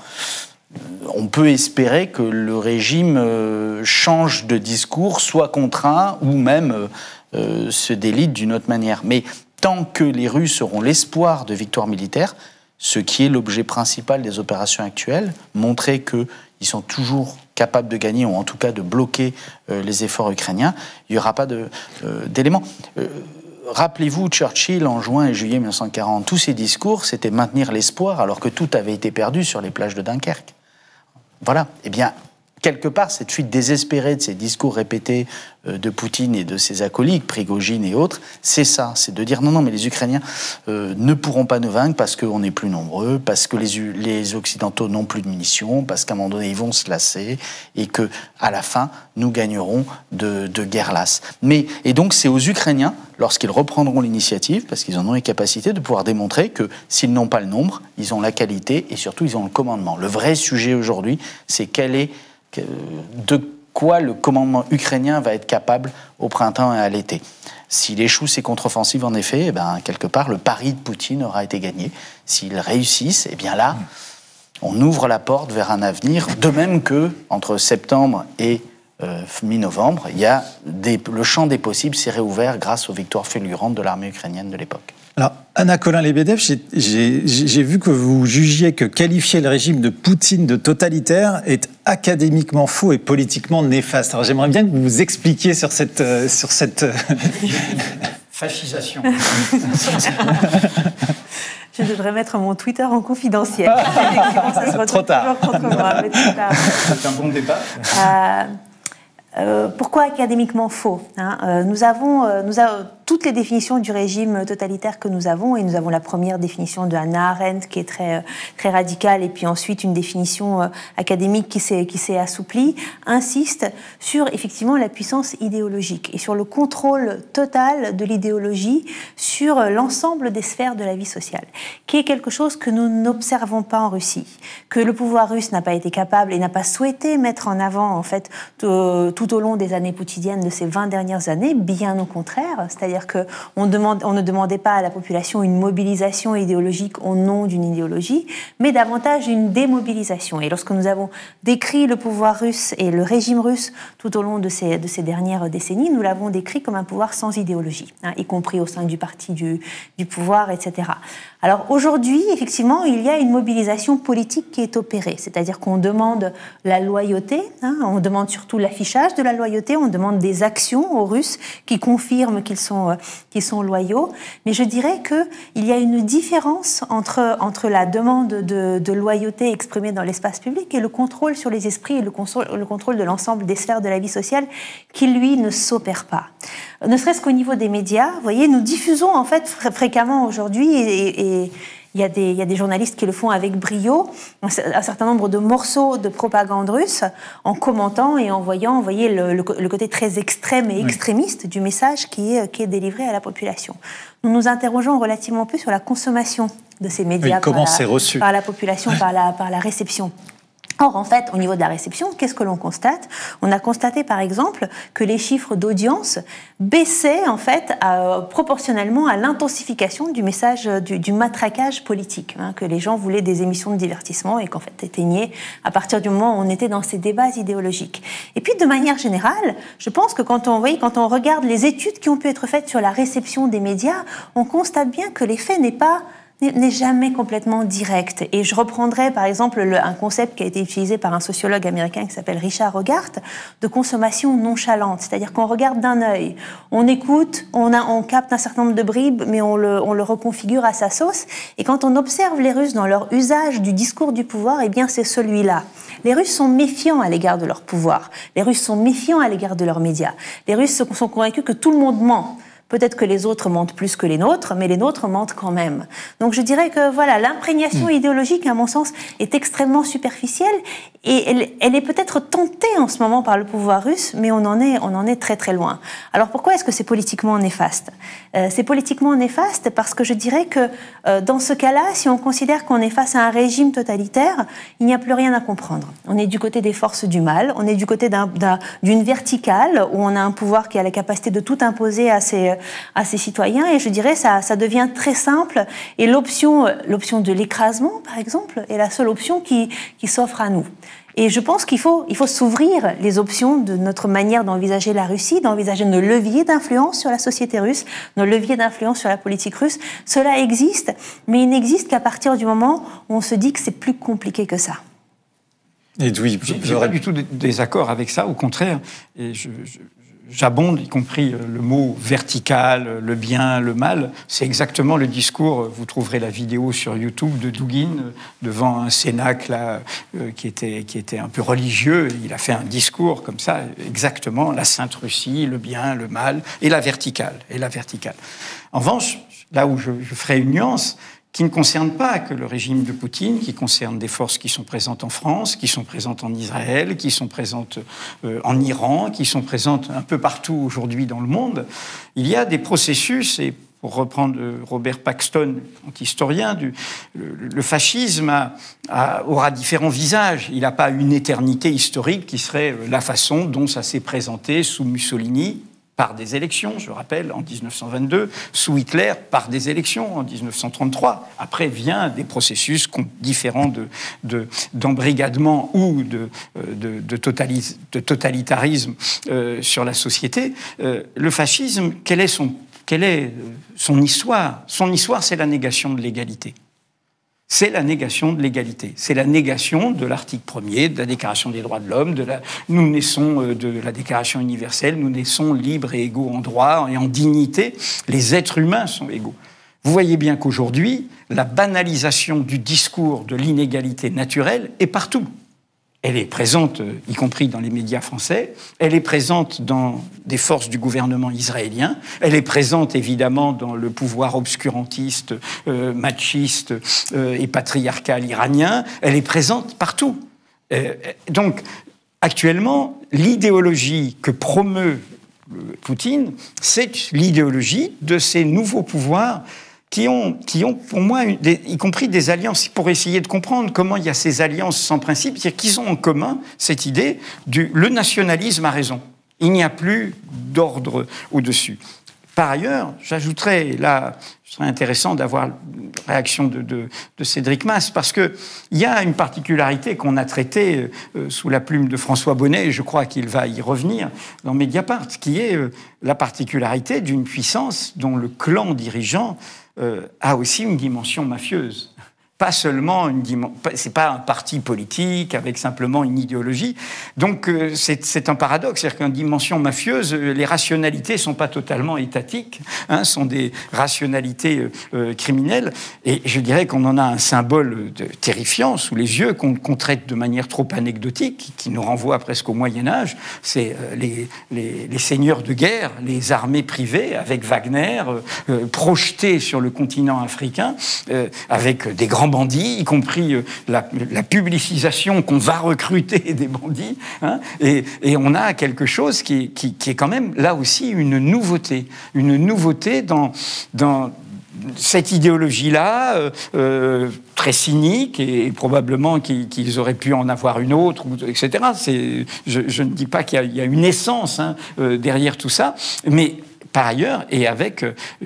on peut espérer que le régime change de discours, soit contraint, ou même se délite d'une autre manière. Mais tant que les Russes auront l'espoir de victoire militaire, ce qui est l'objet principal des opérations actuelles, montrer qu'ils sont toujours capables de gagner, ou en tout cas de bloquer les efforts ukrainiens, il n'y aura pas d'éléments. Rappelez-vous, Churchill, en juin et juillet 1940, tous ses discours, c'était maintenir l'espoir, alors que tout avait été perdu sur les plages de Dunkerque. Voilà. Eh bien, quelque part, cette fuite désespérée de ces discours répétés de Poutine et de ses acolytes, Prigojine et autres, c'est ça, c'est de dire non, mais les Ukrainiens ne pourront pas nous vaincre parce qu'on est plus nombreux, parce que les Occidentaux n'ont plus de munitions, parce qu'à un moment donné, ils vont se lasser et qu'à la fin, nous gagnerons de guerre lasse. Et donc, c'est aux Ukrainiens, lorsqu'ils reprendront l'initiative, parce qu'ils en ont les capacités, de pouvoir démontrer que s'ils n'ont pas le nombre, ils ont la qualité et surtout, ils ont le commandement. Le vrai sujet aujourd'hui, c'est de quoi le commandement ukrainien va être capable au printemps et à l'été. S'il échoue ses contre-offensives, en effet, quelque part, le pari de Poutine aura été gagné. S'ils réussissent, là, on ouvre la porte vers un avenir, de même que entre septembre et mi-novembre, le champ des possibles s'est réouvert grâce aux victoires fulgurantes de l'armée ukrainienne de l'époque. Alors, Anna Colin-Lebedev, j'ai vu que vous jugiez que qualifier le régime de Poutine de totalitaire est académiquement faux et politiquement néfaste. Alors, j'aimerais bien que vous vous expliquiez sur cette... Fascisation. Je devrais mettre mon Twitter en confidentiel. C'est trop tard. C'est un bon débat. Pourquoi académiquement faux, nous avons toutes les définitions du régime totalitaire que nous avons, et nous avons la première définition de Hannah Arendt qui est très, très radicale, et puis ensuite une définition académique qui s'est assouplie, insiste sur effectivement la puissance idéologique et sur le contrôle total de l'idéologie sur l'ensemble des sphères de la vie sociale, qui est quelque chose que nous n'observons pas en Russie, que le pouvoir russe n'a pas été capable et n'a pas souhaité mettre en avant en fait tout au long des années poutiniennes de ces 20 dernières années, bien au contraire, c'est-à-dire qu'on ne demandait pas à la population une mobilisation idéologique au nom d'une idéologie, mais davantage une démobilisation. Et lorsque nous avons décrit le pouvoir russe et le régime russe tout au long de ces dernières décennies, nous l'avons décrit comme un pouvoir sans idéologie, y compris au sein du parti du pouvoir, etc. Alors aujourd'hui, effectivement, il y a une mobilisation politique qui est opérée, c'est-à-dire qu'on demande la loyauté, on demande surtout l'affichage de la loyauté, on demande des actions aux Russes qui confirment qu'ils sont loyaux, mais je dirais qu'il y a une différence entre la demande de loyauté exprimée dans l'espace public et le contrôle sur les esprits et le contrôle de l'ensemble des sphères de la vie sociale qui, lui, ne s'opère pas. Ne serait-ce qu'au niveau des médias, vous voyez, nous diffusons en fait fréquemment aujourd'hui, et il y a des journalistes qui le font avec brio, un certain nombre de morceaux de propagande russe en commentant et en voyant, vous voyez, le côté très extrême et extrémiste du message qui est délivré à la population. Nous nous interrogeons relativement peu sur la consommation de ces médias par la population, par la réception. Or, en fait, au niveau de la réception, qu'est-ce que l'on constate ? On a constaté, par exemple, que les chiffres d'audience baissaient, en fait, proportionnellement à l'intensification du message, du matraquage politique, que les gens voulaient des émissions de divertissement et qu'en fait éteignaient à partir du moment où on était dans ces débats idéologiques. Et puis, de manière générale, je pense que quand on regarde les études qui ont pu être faites sur la réception des médias, on constate bien que l'effet n'est jamais complètement direct. Et je reprendrai par exemple un concept qui a été utilisé par un sociologue américain qui s'appelle Richard Hogarth, de consommation nonchalante. C'est-à-dire qu'on regarde d'un œil, on écoute, on capte un certain nombre de bribes, mais on le reconfigure à sa sauce. Et quand on observe les Russes dans leur usage du discours du pouvoir, eh bien c'est celui-là. Les Russes sont méfiants à l'égard de leur pouvoir. Les Russes sont méfiants à l'égard de leurs médias. Les Russes sont convaincus que tout le monde ment. Peut-être que les autres mentent plus que les nôtres, mais les nôtres mentent quand même. Donc je dirais que voilà, l'imprégnation idéologique, à mon sens, est extrêmement superficielle et elle est peut-être tentée en ce moment par le pouvoir russe, mais on en est très très loin. Alors pourquoi est-ce que c'est politiquement néfaste ? C'est politiquement néfaste parce que je dirais que dans ce cas-là, si on considère qu'on est face à un régime totalitaire, il n'y a plus rien à comprendre. On est du côté des forces du mal, on est du côté d'une verticale où on a un pouvoir qui a la capacité de tout imposer à ses citoyens, et je dirais ça devient très simple, et l'option de l'écrasement, par exemple, est la seule option qui s'offre à nous. Et je pense qu'il faut s'ouvrir les options de notre manière d'envisager la Russie, d'envisager nos leviers d'influence sur la société russe, nos leviers d'influence sur la politique russe. Cela existe, mais il n'existe qu'à partir du moment où on se dit que c'est plus compliqué que ça. Et oui, je n'ai pas du tout de désaccord avec ça, au contraire. Et j'abonde, y compris le mot vertical, le bien, le mal. C'est exactement le discours, vous trouverez la vidéo sur YouTube de Dugin devant un cénacle là, qui était un peu religieux. Il a fait un discours comme ça, exactement, la Sainte Russie, le bien, le mal, et la verticale. En revanche, là où je ferai une nuance, qui ne concerne pas que le régime de Poutine, qui concerne des forces qui sont présentes en France, qui sont présentes en Israël, qui sont présentes en Iran, qui sont présentes un peu partout aujourd'hui dans le monde. Il y a des processus, et pour reprendre Robert Paxton, historien, le fascisme aura différents visages. Il n'a pas une éternité historique qui serait la façon dont ça s'est présenté sous Mussolini, par des élections, je rappelle, en 1922, sous Hitler, par des élections en 1933. Après vient des processus différents d'embrigadement ou de totalitarisme sur la société. Le fascisme, quelle est son histoire ? Son histoire, c'est la négation de l'égalité. C'est la négation de l'égalité. C'est la négation de l'article 1er de la Déclaration des droits de l'homme. Nous naissons de la Déclaration universelle, nous naissons libres et égaux en droit et en dignité. Les êtres humains sont égaux. Vous voyez bien qu'aujourd'hui, la banalisation du discours de l'inégalité naturelle est partout. Elle est présente, y compris dans les médias français, elle est présente dans des forces du gouvernement israélien, elle est présente évidemment dans le pouvoir obscurantiste, machiste et patriarcal iranien, elle est présente partout. Donc, actuellement, l'idéologie que promeut Poutine, c'est l'idéologie de ces nouveaux pouvoirs qui ont pour moi, y compris des alliances, pour essayer de comprendre comment il y a ces alliances sans principe, c'est-à-dire qu'ils ont en commun cette idée le nationalisme a raison. Il n'y a plus d'ordre au-dessus. Par ailleurs, j'ajouterais, là, ce serait intéressant d'avoir la réaction de Cédric Masse, parce qu'il y a une particularité qu'on a traitée sous la plume de François Bonnet, et je crois qu'il va y revenir dans Mediapart, qui est la particularité d'une puissance dont le clan dirigeant a aussi une dimension mafieuse. Pas seulement c'est pas un parti politique avec simplement une idéologie. Donc c'est un paradoxe, c'est-à-dire qu'une dimension mafieuse, les rationalités sont pas totalement étatiques, sont des rationalités criminelles. Et je dirais qu'on en a un symbole terrifiant sous les yeux qu'on traite de manière trop anecdotique, qui nous renvoie presque au Moyen Âge. C'est les seigneurs de guerre, les armées privées avec Wagner projetés sur le continent africain, avec des grands bandits, y compris la publicisation qu'on va recruter des bandits, et on a quelque chose qui est quand même là aussi une nouveauté dans cette idéologie-là, très cynique, et probablement qu'ils auraient pu en avoir une autre, etc. Je ne dis pas qu'il y a une essence derrière tout ça, mais par ailleurs, et avec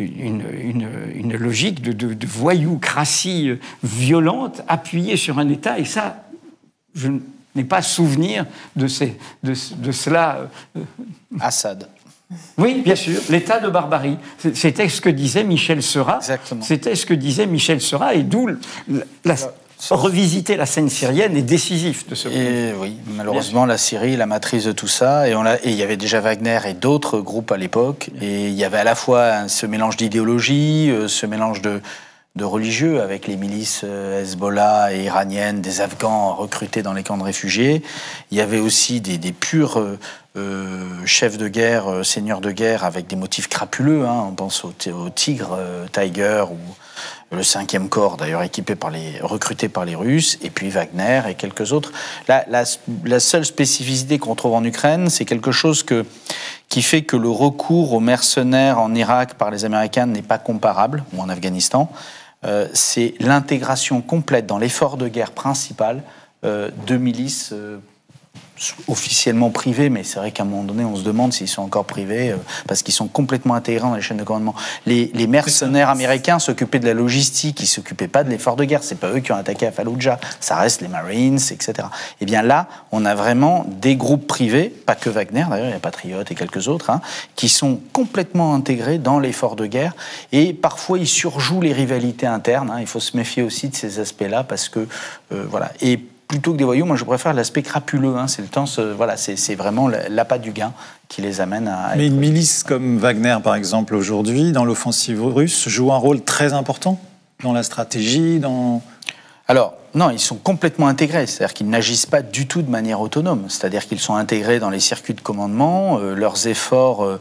une logique de voyoucratie violente appuyée sur un État, et ça, je n'ai pas souvenir de cela. Assad. Oui, bien sûr, l'état de barbarie. C'était ce que disait Michel Seurat. Exactement. C'était ce que disait Michel Seurat, et d'où revisiter la scène syrienne est décisif de ce point de vue. Oui, malheureusement, la Syrie, la matrice de tout ça, et il y avait déjà Wagner et d'autres groupes à l'époque, et il y avait à la fois ce mélange d'idéologie, ce mélange de religieux avec les milices Hezbollah et iraniennes, des Afghans recrutés dans les camps de réfugiés. Il y avait aussi des purs chefs de guerre, seigneurs de guerre avec des motifs crapuleux. On pense au Tigre, Tiger, ou le 5e corps, d'ailleurs recruté par les Russes, et puis Wagner et quelques autres. La seule spécificité qu'on trouve en Ukraine, c'est quelque chose qui fait que le recours aux mercenaires en Irak par les Américains n'est pas comparable, ou en Afghanistan. C'est l'intégration complète dans l'effort de guerre principal de milices officiellement privés, mais c'est vrai qu'à un moment donné, on se demande s'ils sont encore privés, parce qu'ils sont complètement intégrés dans les chaînes de commandement. Les mercenaires américains s'occupaient de la logistique, ils ne s'occupaient pas de l'effort de guerre. C'est pas eux qui ont attaqué à Fallujah, ça reste les Marines, etc. Et bien là, on a vraiment des groupes privés, pas que Wagner d'ailleurs, il y a Patriot et quelques autres, qui sont complètement intégrés dans l'effort de guerre, et parfois ils surjouent les rivalités internes. Il faut se méfier aussi de ces aspects-là, parce que voilà. Et plutôt que des voyous, moi je préfère l'aspect crapuleux. Hein. C'est le temps, voilà, c'est vraiment l'appât du gain qui les amène à... Mais une milice comme Wagner, par exemple, aujourd'hui, dans l'offensive russe, joue un rôle très important dans la stratégie, dans... Alors, non, ils sont complètement intégrés, c'est-à-dire qu'ils n'agissent pas du tout de manière autonome, c'est-à-dire qu'ils sont intégrés dans les circuits de commandement, leurs efforts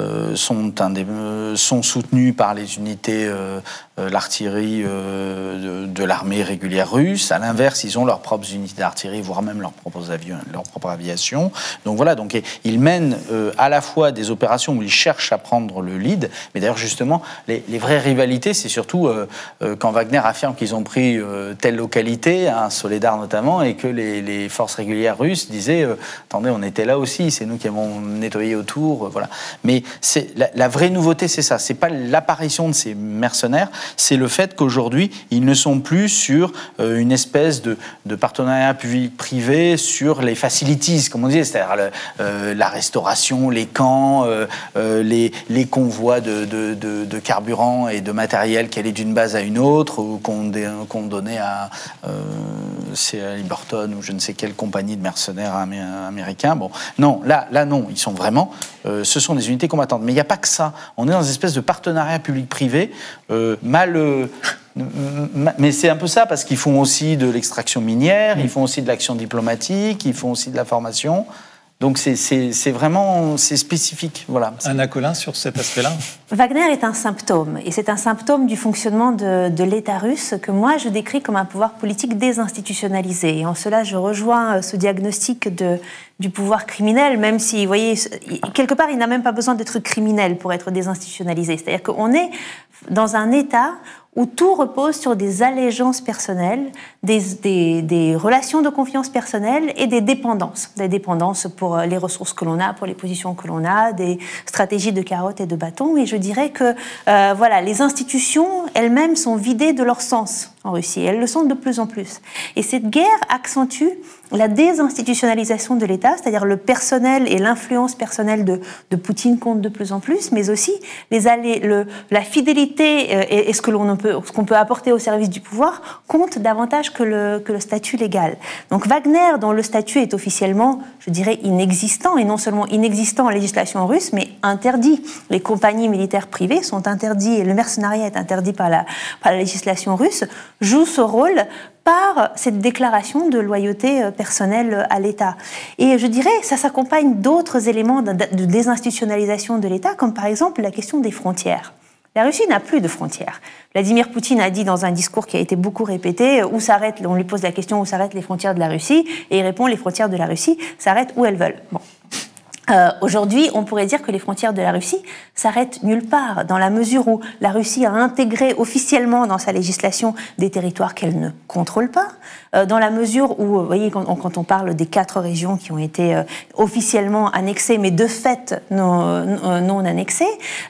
sont soutenus par les unités, l'artillerie de l'armée régulière russe. À l'inverse, ils ont leurs propres unités d'artillerie, voire même leurs propres avions, leur propre aviation. Donc voilà, donc ils mènent à la fois des opérations où ils cherchent à prendre le lead, mais d'ailleurs justement, les vraies rivalités, c'est surtout quand Wagner affirme qu'ils ont pris telle localité, à Soledar notamment, et que les forces régulières russes disaient attendez, on était là aussi, c'est nous qui avons nettoyé autour, voilà. Mais c'est la vraie nouveauté, c'est ça, c'est pas l'apparition de ces mercenaires, c'est le fait qu'aujourd'hui ils ne sont plus sur une espèce de partenariat public-privé sur les facilities, comme on disait, c'est-à-dire la restauration, les camps, les convois de carburant et de matériel qui allaient d'une base à une autre, ou qu'on donnait à c'est Halliburton ou je ne sais quelle compagnie de mercenaires américains. Bon, non, là non, ils sont vraiment, ce sont des unités combattantes. Mais il n'y a pas que ça. On est dans une espèce de partenariat public-privé mais c'est un peu ça, parce qu'ils font aussi de l'extraction minière, ils font aussi de l'action diplomatique, ils font aussi de la formation. Donc c'est vraiment spécifique. Voilà. Anna Collin, sur cet aspect-là. Wagner est un symptôme, et c'est un symptôme du fonctionnement de l'État russe que moi je décris comme un pouvoir politique désinstitutionnalisé. Et en cela, je rejoins ce diagnostic du pouvoir criminel, même si, vous voyez, quelque part, il n'a même pas besoin d'être criminel pour être désinstitutionnalisé. C'est-à-dire qu'on est dans un État où tout repose sur des allégeances personnelles, des relations de confiance personnelles et des dépendances. Des dépendances pour les ressources que l'on a, pour les positions que l'on a, des stratégies de carottes et de bâtons. Et je dirais que voilà, les institutions elles-mêmes sont vidées de leur sens en Russie. Elles le sont de plus en plus. Et cette guerre accentue la désinstitutionnalisation de l'État, c'est-à-dire le personnel et l'influence personnelle de Poutine compte de plus en plus, mais aussi la fidélité et ce qu'on peut apporter au service du pouvoir compte davantage que le statut légal. Donc Wagner, dont le statut est officiellement, je dirais, inexistant, et non seulement inexistant en législation russe, mais interdit. Les compagnies militaires privées sont interdites, et le mercenariat est interdit par la législation russe, joue ce rôle par cette déclaration de loyauté personnelle à l'État. Et je dirais, ça s'accompagne d'autres éléments de désinstitutionnalisation de l'État, comme par exemple la question des frontières. La Russie n'a plus de frontières. Vladimir Poutine a dit dans un discours qui a été beaucoup répété, on lui pose la question où s'arrêtent les frontières de la Russie, et il répond les frontières de la Russie s'arrêtent où elles veulent. Bon. Aujourd'hui, on pourrait dire que les frontières de la Russie s'arrêtent nulle part, dans la mesure où la Russie a intégré officiellement dans sa législation des territoires qu'elle ne contrôle pas, dans la mesure où, vous voyez, quand on parle des 4 régions qui ont été officiellement annexées, mais de fait non annexées,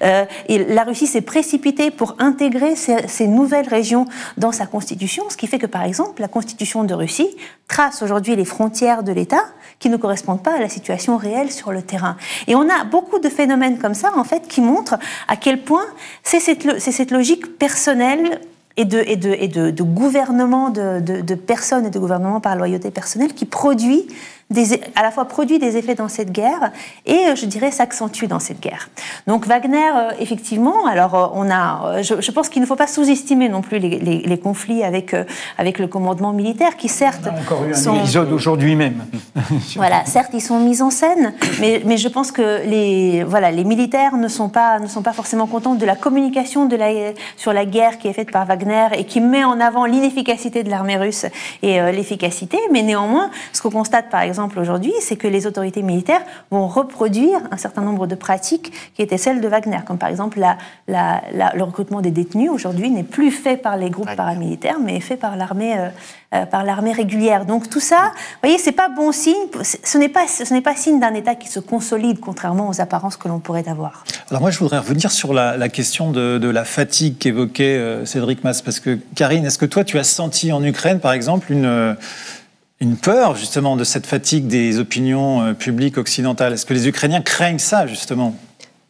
et la Russie s'est précipitée pour intégrer ces nouvelles régions dans sa constitution, ce qui fait que, par exemple, la constitution de Russie trace aujourd'hui les frontières de l'État qui ne correspondent pas à la situation réelle sur le terrain. Et on a beaucoup de phénomènes comme ça, en fait, qui montrent à quel point c'est cette logique personnelle et de gouvernement de personnes et de gouvernement par loyauté personnelle qui produit à la fois produit des effets dans cette guerre et, je dirais, s'accentue dans cette guerre. Donc Wagner, effectivement, alors je pense qu'il ne faut pas sous-estimer non plus les conflits avec le commandement militaire qui, certes... On a encore eu un épisode aujourd'hui même. Voilà, certes, ils sont mis en scène, mais je pense que les militaires ne sont pas forcément contents de la communication sur la guerre qui est faite par Wagner et qui met en avant l'inefficacité de l'armée russe et l'efficacité, mais néanmoins, ce qu'on constate, par exemple, aujourd'hui, c'est que les autorités militaires vont reproduire un certain nombre de pratiques qui étaient celles de Wagner, comme par exemple le recrutement des détenus aujourd'hui n'est plus fait par les groupes paramilitaires, mais est fait par l'armée régulière. Donc tout ça, vous voyez, c'est pas bon signe. Ce n'est pas signe d'un État qui se consolide, contrairement aux apparences que l'on pourrait avoir. Alors moi, je voudrais revenir sur la question de la fatigue qu'évoquait Cédric Masse, parce que Karine, est-ce que toi, tu as senti en Ukraine, par exemple, une peur, justement, de cette fatigue des opinions publiques occidentales? Est-ce que les Ukrainiens craignent ça, justement ?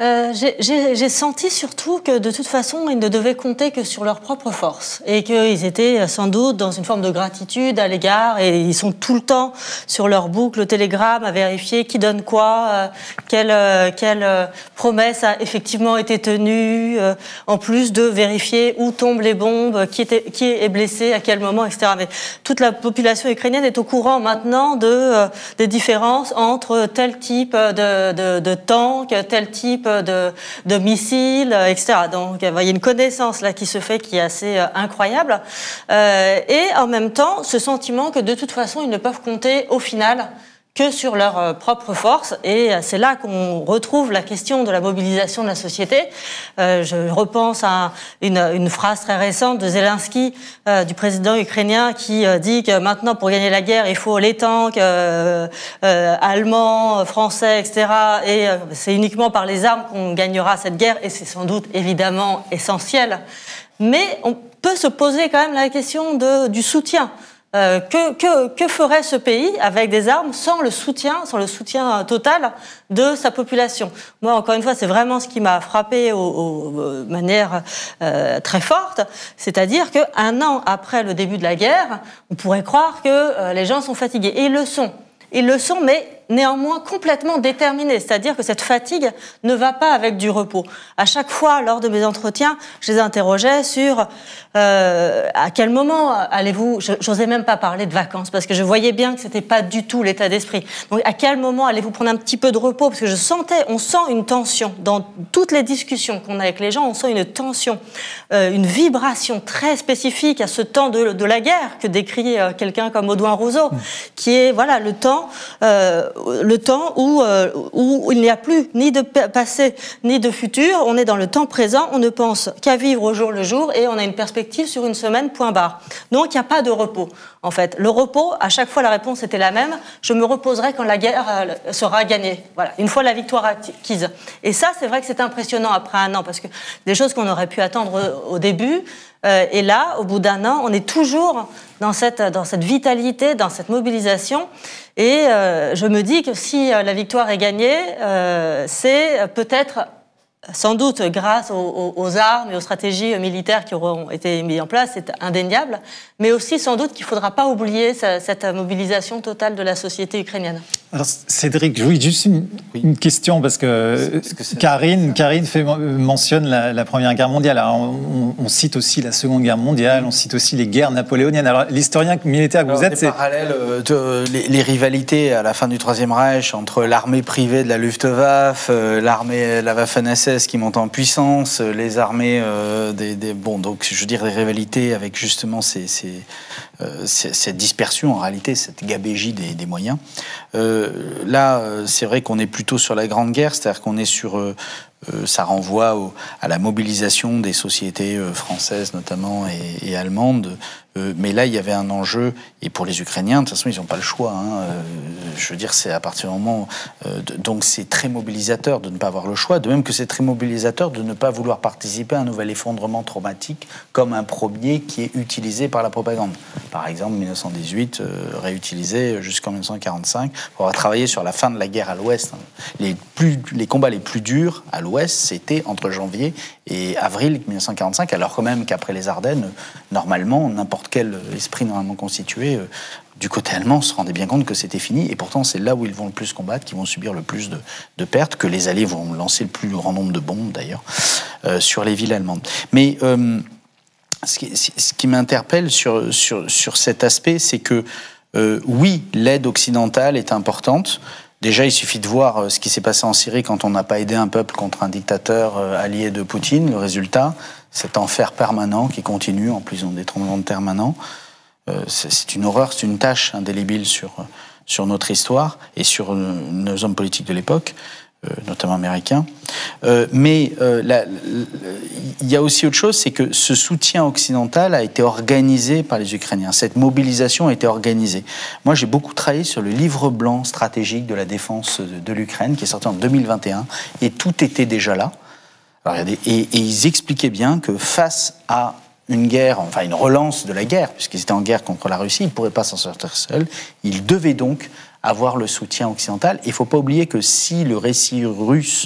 J'ai senti surtout que de toute façon, ils ne devaient compter que sur leurs propres forces et qu'ils étaient sans doute dans une forme de gratitude à l'égard et ils sont tout le temps sur leur boucle Telegram à vérifier qui donne quoi, quelle promesse a effectivement été tenue, en plus de vérifier où tombent les bombes, qui est blessé, à quel moment, etc. Mais toute la population ukrainienne est au courant maintenant des différences entre tel type de tank, tel type de missiles, etc. Donc il y a une connaissance là qui se fait qui est assez incroyable. Et en même temps, ce sentiment que de toute façon, ils ne peuvent compter au final que sur leurs propres forces. Et c'est là qu'on retrouve la question de la mobilisation de la société. Je repense à une phrase très récente de Zelensky, du président ukrainien, qui dit que maintenant, pour gagner la guerre, il faut les tanks allemands, français, etc. Et c'est uniquement par les armes qu'on gagnera cette guerre. Et c'est sans doute, évidemment, essentiel. Mais on peut se poser quand même la question du soutien. Que ferait ce pays avec des armes sans le soutien total de sa population? Moi, encore une fois, c'est vraiment ce qui m'a frappé de manière très forte, c'est-à-dire qu'un an après le début de la guerre, on pourrait croire que les gens sont fatigués. Et ils le sont. Ils le sont, mais néanmoins complètement déterminés. C'est-à-dire que cette fatigue ne va pas avec du repos. À chaque fois, lors de mes entretiens, je les interrogeais sur à quel moment allez-vous... J'osais même pas parler de vacances, parce que je voyais bien que c'était pas du tout l'état d'esprit. Donc, à quel moment allez-vous prendre un petit peu de repos? Parce que on sent une tension. Dans toutes les discussions qu'on a avec les gens, on sent une tension, une vibration très spécifique à ce temps de la guerre que décrit quelqu'un comme Audouin Rousseau, qui est, voilà, le temps où il n'y a plus ni de passé ni de futur, on est dans le temps présent, on ne pense qu'à vivre au jour le jour et on a une perspective sur une semaine, point barre. Donc il n'y a pas de repos. En fait, le repos, à chaque fois la réponse était la même, je me reposerai quand la guerre sera gagnée. Voilà, une fois la victoire acquise. Et ça, c'est vrai que c'est impressionnant après un an, parce que des choses qu'on aurait pu attendre au début, et là, au bout d'un an, on est toujours dans cette vitalité, dans cette mobilisation. Et je me dis que si la victoire est gagnée, c'est peut-être, sans doute grâce aux armes et aux stratégies militaires qui auront été mises en place, c'est indéniable, mais aussi sans doute qu'il ne faudra pas oublier cette mobilisation totale de la société ukrainienne. Alors Cédric, oui, juste une question, parce que Karine mentionne la Première Guerre mondiale. Alors, on cite aussi la Seconde Guerre mondiale, on cite aussi les guerres napoléoniennes. Alors l'historien militaire que vous êtes, c'est... parallèles, les rivalités à la fin du Troisième Reich entre l'armée privée de la Luftwaffe, la Waffen-SS qui monte en puissance, les armées donc je veux dire des rivalités avec justement cette dispersion, en réalité, cette gabégie des moyens. Là, c'est vrai qu'on est plutôt sur la Grande Guerre, c'est-à-dire qu'on est sur... ça renvoie à la mobilisation des sociétés françaises notamment et allemandes. Mais là, il y avait un enjeu, et pour les Ukrainiens, de toute façon, ils n'ont pas le choix. Je veux dire, c'est à partir du moment... donc c'est très mobilisateur de ne pas avoir le choix, de même que c'est très mobilisateur de ne pas vouloir participer à un nouvel effondrement traumatique comme un premier qui est utilisé par la propagande. Par exemple, 1918, réutilisé jusqu'en 1945, pour avoir travaillé sur la fin de la guerre à l'Ouest. Les combats les plus durs à l'Ouest, c'était entre janvier et avril 1945, alors quand même qu'après les Ardennes, normalement, n'importe quel esprit normalement constitué du côté allemand se rendait bien compte que c'était fini, et pourtant c'est là où ils vont le plus combattre, qu'ils vont subir le plus de pertes, que les Alliés vont lancer le plus grand nombre de bombes d'ailleurs sur les villes allemandes. Mais ce qui m'interpelle sur cet aspect, c'est que oui, l'aide occidentale est importante. Déjà, il suffit de voir ce qui s'est passé en Syrie quand on n'a pas aidé un peuple contre un dictateur allié de Poutine. Le résultat, cet enfer permanent qui continue, en plus des tremblements de terre permanents. C'est une horreur, c'est une tache indélébile sur notre histoire et sur nos hommes politiques de l'époque, notamment américains. Mais il y a aussi autre chose, c'est que ce soutien occidental a été organisé par les Ukrainiens. Cette mobilisation a été organisée. Moi, j'ai beaucoup travaillé sur le livre blanc stratégique de la défense de l'Ukraine, qui est sorti en 2021, et tout était déjà là. Alors, et ils expliquaient bien que face à une guerre, enfin une relance de la guerre, puisqu'ils étaient en guerre contre la Russie, ils ne pourraient pas s'en sortir seuls. Ils devaient donc avoir le soutien occidental. Il ne faut pas oublier que si le récit russe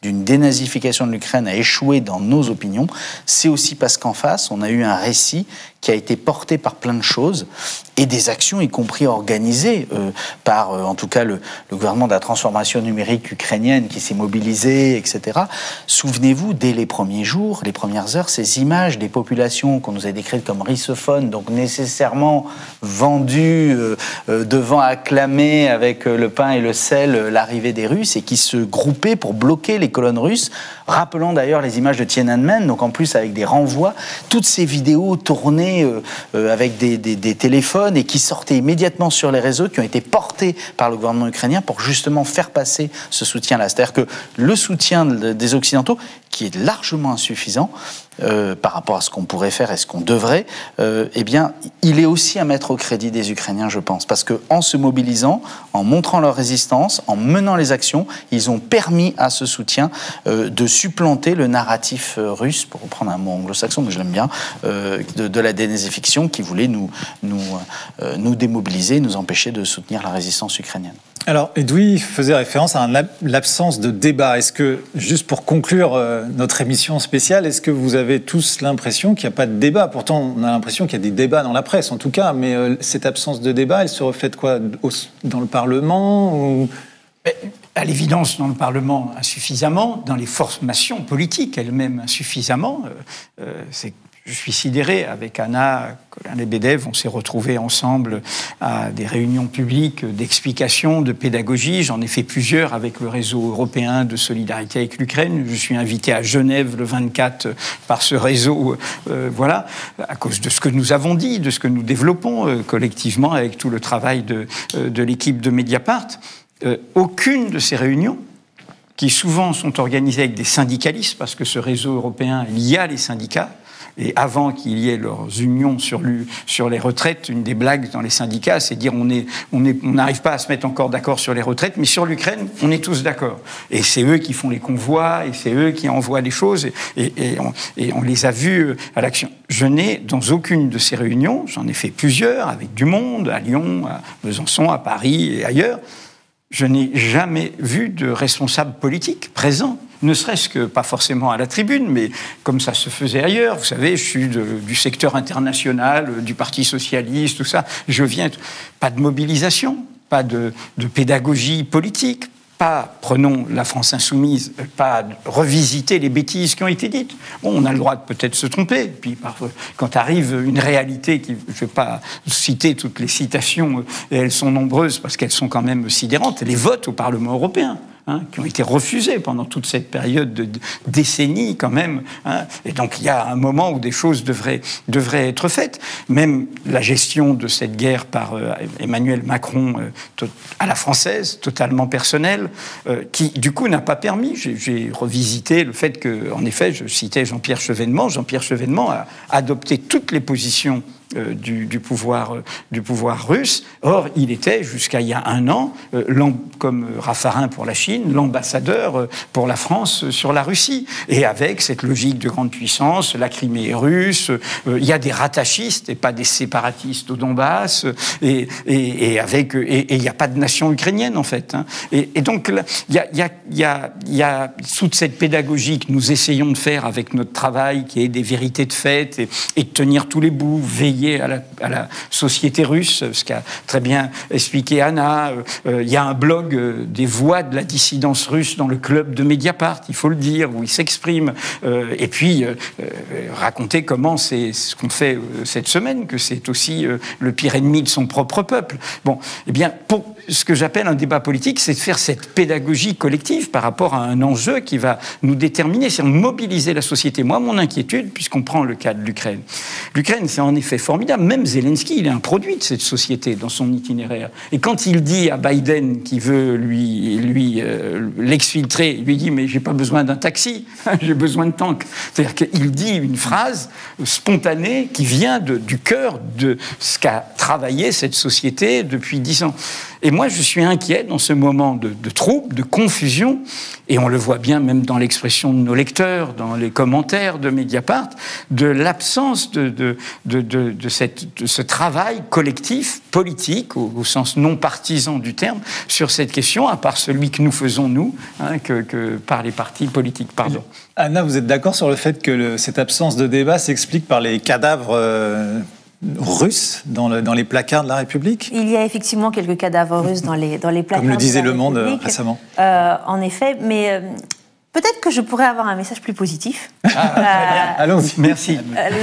d'une dénazification de l'Ukraine a échoué dans nos opinions, c'est aussi parce qu'en face, on a eu un récit qui a été porté par plein de choses et des actions, y compris organisées par, en tout cas, le gouvernement de la transformation numérique ukrainienne qui s'est mobilisé, etc. Souvenez-vous, dès les premiers jours, les premières heures, ces images des populations qu'on nous a décrites comme russophones, donc nécessairement vendues, devant acclamer avec le pain et le sel l'arrivée des Russes et qui se groupaient pour bloquer les colonnes russes, rappelant d'ailleurs les images de Tiananmen, donc en plus avec des renvois, toutes ces vidéos tournées avec des téléphones et qui sortaient immédiatement sur les réseaux, qui ont été portés par le gouvernement ukrainien pour justement faire passer ce soutien-là. C'est-à-dire que le soutien des Occidentaux, qui est largement insuffisant par rapport à ce qu'on pourrait faire et ce qu'on devrait, eh bien, il est aussi à mettre au crédit des Ukrainiens, je pense, parce qu'en se mobilisant, en montrant leur résistance, en menant les actions, ils ont permis à ce soutien de supplanter le narratif russe, pour reprendre un mot anglo-saxon, mais je l'aime bien, de la dénazification qui voulait nous démobiliser, nous empêcher de soutenir la résistance ukrainienne. Alors, Edoui faisait référence à l'absence de débat. Est-ce que, juste pour conclure notre émission spéciale, est-ce que vous avez tous l'impression qu'il n'y a pas de débat? Pourtant, on a l'impression qu'il y a des débats dans la presse, en tout cas, mais cette absence de débat, elle se reflète quoi? Dans le Parlement ou... À l'évidence, dans le Parlement, insuffisamment. Dans les formations politiques elles-mêmes, insuffisamment. Je suis sidéré. Avec Anna Lebedev, on s'est retrouvés ensemble à des réunions publiques d'explication, de pédagogie. J'en ai fait plusieurs avec le réseau européen de solidarité avec l'Ukraine. Je suis invité à Genève le 24 par ce réseau, voilà, à cause de ce que nous avons dit, de ce que nous développons collectivement avec tout le travail de l'équipe de Mediapart. Aucune de ces réunions, qui souvent sont organisées avec des syndicalistes, parce que ce réseau européen, il y a les syndicats, et avant qu'il y ait leurs unions sur les retraites, une des blagues dans les syndicats, c'est dire on n'arrive pas à se mettre encore d'accord sur les retraites, mais sur l'Ukraine, on est tous d'accord. Et c'est eux qui font les convois, et c'est eux qui envoient les choses, et on les a vus à l'action. Je n'ai, dans aucune de ces réunions, j'en ai fait plusieurs, avec du monde, à Lyon, à Besançon, à Paris et ailleurs, je n'ai jamais vu de responsable politique présent. Ne serait-ce que, pas forcément à la tribune, mais comme ça se faisait ailleurs. Vous savez, je suis du secteur international, du Parti socialiste, tout ça. Je viens... Pas de mobilisation, pas de pédagogie politique, pas, prenons la France insoumise, pas revisiter les bêtises qui ont été dites. Bon, on a le droit de peut-être se tromper. Puis quand arrive une réalité, je ne vais pas citer toutes les citations, et elles sont nombreuses parce qu'elles sont quand même sidérantes, les votes au Parlement européen. Qui ont été refusés pendant toute cette période de décennies quand même. Et donc il y a un moment où des choses devraient être faites. Même la gestion de cette guerre par Emmanuel Macron à la française, totalement personnelle, qui du coup n'a pas permis. J'ai revisité le fait que, en effet, je citais Jean-Pierre Chevènement. Jean-Pierre Chevènement a adopté toutes les positions du pouvoir russe. Or, il était, jusqu'à il y a un an, comme Raffarin pour la Chine, l'ambassadeur pour la France sur la Russie. Et avec cette logique de grande puissance, la Crimée est russe, il y a des rattachistes et pas des séparatistes au Donbass, et il n'y a pas de nation ukrainienne, en fait. Et donc, il y a toute cette pédagogie que nous essayons de faire avec notre travail, qui est des vérités de fait, et de tenir tous les bouts, veiller à la société russe, ce qu'a très bien expliqué Anna. Il y a un blog des voix de la dissidence russe dans le club de Mediapart, il faut le dire, où il s'exprime. Et puis, raconter comment c'est ce qu'on fait cette semaine, que c'est aussi le pire ennemi de son propre peuple. Bon, eh bien, pour ce que j'appelle un débat politique, c'est de faire cette pédagogie collective par rapport à un enjeu qui va nous déterminer, c'est mobiliser la société. Moi, mon inquiétude, puisqu'on prend le cas de l'Ukraine. L'Ukraine, c'est en effet formidable. Même Zelensky, il est un produit de cette société dans son itinéraire. Et quand il dit à Biden qu'il veut l'exfiltrer, il lui dit « mais j'ai pas besoin d'un taxi, j'ai besoin de tanks ». C'est-à-dire qu'il dit une phrase spontanée qui vient du cœur de ce qu'a travaillé cette société depuis 10 ans. Et moi, je suis inquiet dans ce moment de trouble, de confusion, et on le voit bien même dans l'expression de nos lecteurs, dans les commentaires de Mediapart, de l'absence de ce travail collectif, politique, au sens non partisan du terme, sur cette question, à part celui que nous faisons, nous, que par les partis politiques. Pardon. Anna, vous êtes d'accord sur le fait que cette absence de débat s'explique par les cadavres russes dans les placards de la République? Il y a effectivement quelques cadavres russes dans les placards. Comme le disait Le Monde récemment. En effet, mais peut-être que je pourrais avoir un message plus positif. Allons-y. Merci.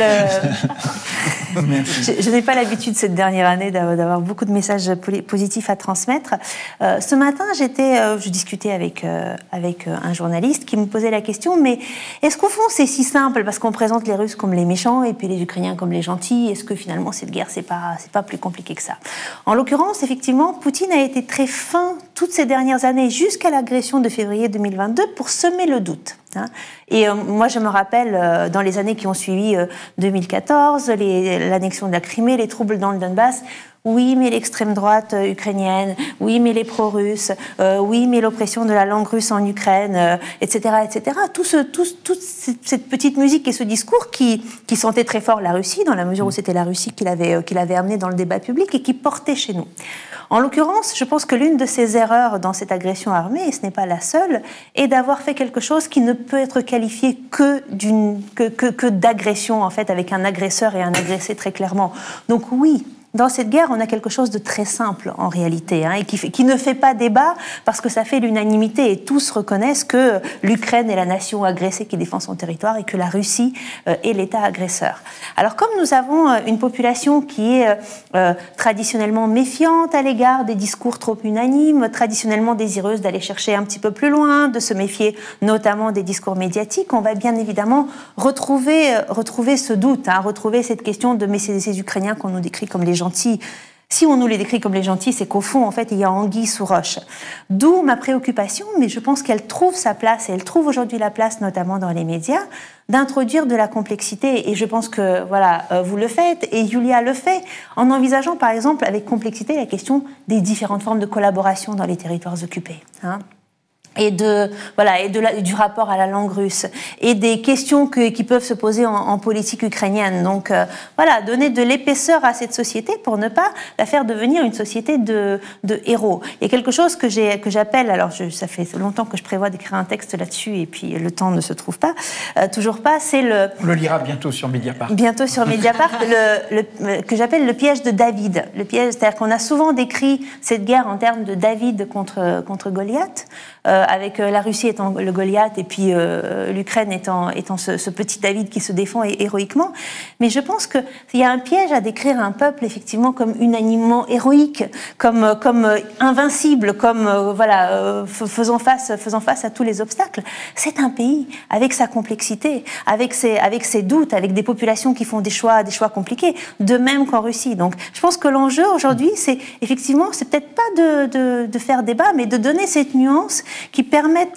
Je n'ai pas l'habitude cette dernière année d'avoir beaucoup de messages positifs à transmettre. Ce matin, je discutais avec un journaliste qui me posait la question, mais est-ce qu'au fond c'est si simple parce qu'on présente les Russes comme les méchants et puis les Ukrainiens comme les gentils? Est-ce que finalement cette guerre c'est pas plus compliqué que ça? En l'occurrence, effectivement, Poutine a été très fin toutes ces dernières années jusqu'à l'agression de février 2022 pour semer le doute. Et moi, je me rappelle, dans les années qui ont suivi 2014, l'annexion de la Crimée, les troubles dans le Donbass, oui, mais l'extrême droite ukrainienne, oui, mais les pro-russes, oui, mais l'oppression de la langue russe en Ukraine, etc., etc. Toute cette petite musique et ce discours qui sentait très fort la Russie, dans la mesure où c'était la Russie qui l'avait amené dans le débat public et qui portait chez nous. En l'occurrence, je pense que l'une de ces erreurs dans cette agression armée, et ce n'est pas la seule, est d'avoir fait quelque chose qui ne peut être qualifié que d'agression, en fait, avec un agresseur et un agressé très clairement. Donc oui, dans cette guerre, on a quelque chose de très simple en réalité, et qui ne fait pas débat parce que ça fait l'unanimité et tous reconnaissent que l'Ukraine est la nation agressée qui défend son territoire et que la Russie est l'État agresseur. Alors comme nous avons une population qui est traditionnellement méfiante à l'égard des discours trop unanimes, traditionnellement désireuse d'aller chercher un petit peu plus loin, de se méfier notamment des discours médiatiques, on va bien évidemment retrouver ce doute, retrouver cette question de mais ces Ukrainiens qu'on nous décrit comme les gentils. Si on nous les décrit comme les gentils, c'est qu'au fond, en fait, il y a anguille sous roche. D'où ma préoccupation, mais je pense qu'elle trouve sa place, et elle trouve aujourd'hui la place, notamment dans les médias, d'introduire de la complexité. Et je pense que, voilà, vous le faites, et Yulia le fait, en envisageant, par exemple, avec complexité, la question des différentes formes de collaboration dans les territoires occupés. Et du rapport à la langue russe et des questions qui peuvent se poser en politique ukrainienne. Donc donner de l'épaisseur à cette société pour ne pas la faire devenir une société de héros. Il y a quelque chose que j'appelle, alors ça fait longtemps que je prévois d'écrire un texte là-dessus et puis le temps ne se trouve pas, toujours pas, c'est on le lira bientôt sur Mediapart. Bientôt sur Mediapart, que j'appelle le piège de David. Le piège, c'est-à-dire qu'on a souvent décrit cette guerre en termes de David contre Goliath, avec la Russie étant le Goliath et puis l'Ukraine étant ce petit David qui se défend héroïquement. Mais je pense qu'il y a un piège à décrire un peuple effectivement comme unanimement héroïque, comme invincible, comme faisant face à tous les obstacles. C'est un pays avec sa complexité, avec ses doutes, avec des populations qui font des choix compliqués, de même qu'en Russie. Donc je pense que l'enjeu aujourd'hui, c'est effectivement, c'est peut-être pas de faire débat, mais de donner cette nuance qui permettent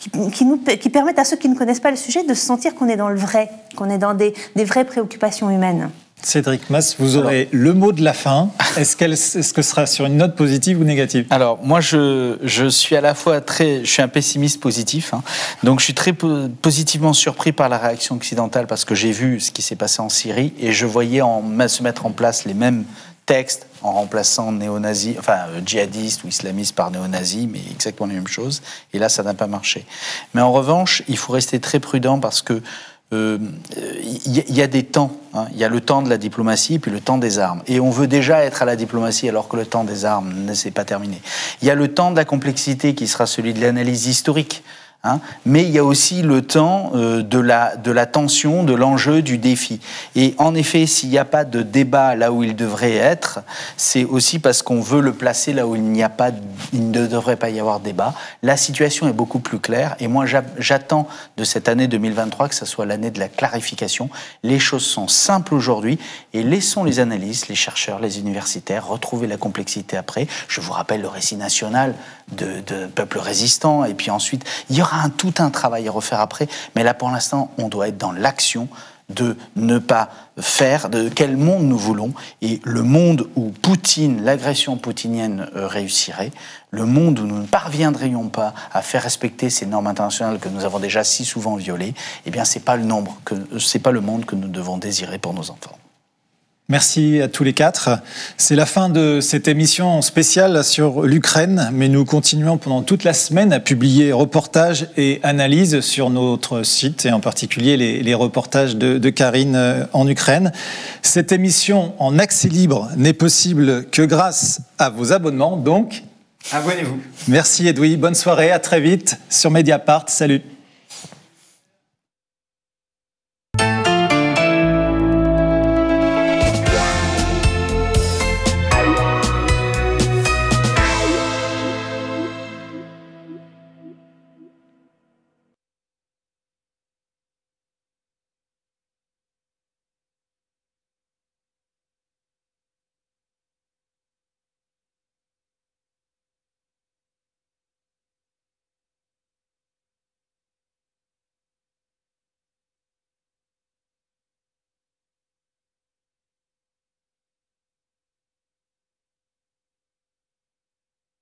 à ceux qui ne connaissent pas le sujet de se sentir qu'on est dans le vrai, qu'on est dans des vraies préoccupations humaines. Cédric Mas, vous aurez le mot de la fin. Est-ce que ce sera sur une note positive ou négative? Alors, moi, je suis à la fois je suis un pessimiste positif, donc je suis très positivement surpris par la réaction occidentale parce que j'ai vu ce qui s'est passé en Syrie et je voyais se mettre en place les mêmes texte en remplaçant néo-nazis, djihadistes ou islamistes par néo-nazis, mais exactement la même chose. Et là, ça n'a pas marché. Mais en revanche, il faut rester très prudent parce que y a des temps. Il y a le temps de la diplomatie et puis le temps des armes. Et on veut déjà être à la diplomatie alors que le temps des armes ne s'est pas terminé. Il y a le temps de la complexité qui sera celui de l'analyse historique. Mais il y a aussi le temps de la tension, de l'enjeu, du défi. Et en effet, s'il n'y a pas de débat là où il devrait être, c'est aussi parce qu'on veut le placer là où il ne devrait pas y avoir débat. La situation est beaucoup plus claire et moi j'attends de cette année 2023 que ça soit l'année de la clarification. Les choses sont simples aujourd'hui et laissons les analystes, les chercheurs, les universitaires retrouver la complexité après. Je vous rappelle le récit national de peuples résistants et puis ensuite il y aura tout un travail à refaire après, mais là pour l'instant on doit être dans l'action de ne pas faire, de quel monde nous voulons, et le monde où Poutine, l'agression poutinienne réussirait, le monde où nous ne parviendrions pas à faire respecter ces normes internationales que nous avons déjà si souvent violées, eh bien c'est pas le monde que nous devons désirer pour nos enfants. Merci à tous les quatre. C'est la fin de cette émission spéciale sur l'Ukraine, mais nous continuons pendant toute la semaine à publier reportages et analyses sur notre site, et en particulier les reportages de Karine en Ukraine. Cette émission en accès libre n'est possible que grâce à vos abonnements, donc abonnez-vous. Merci Edoui, bonne soirée, à très vite sur Mediapart. Salut.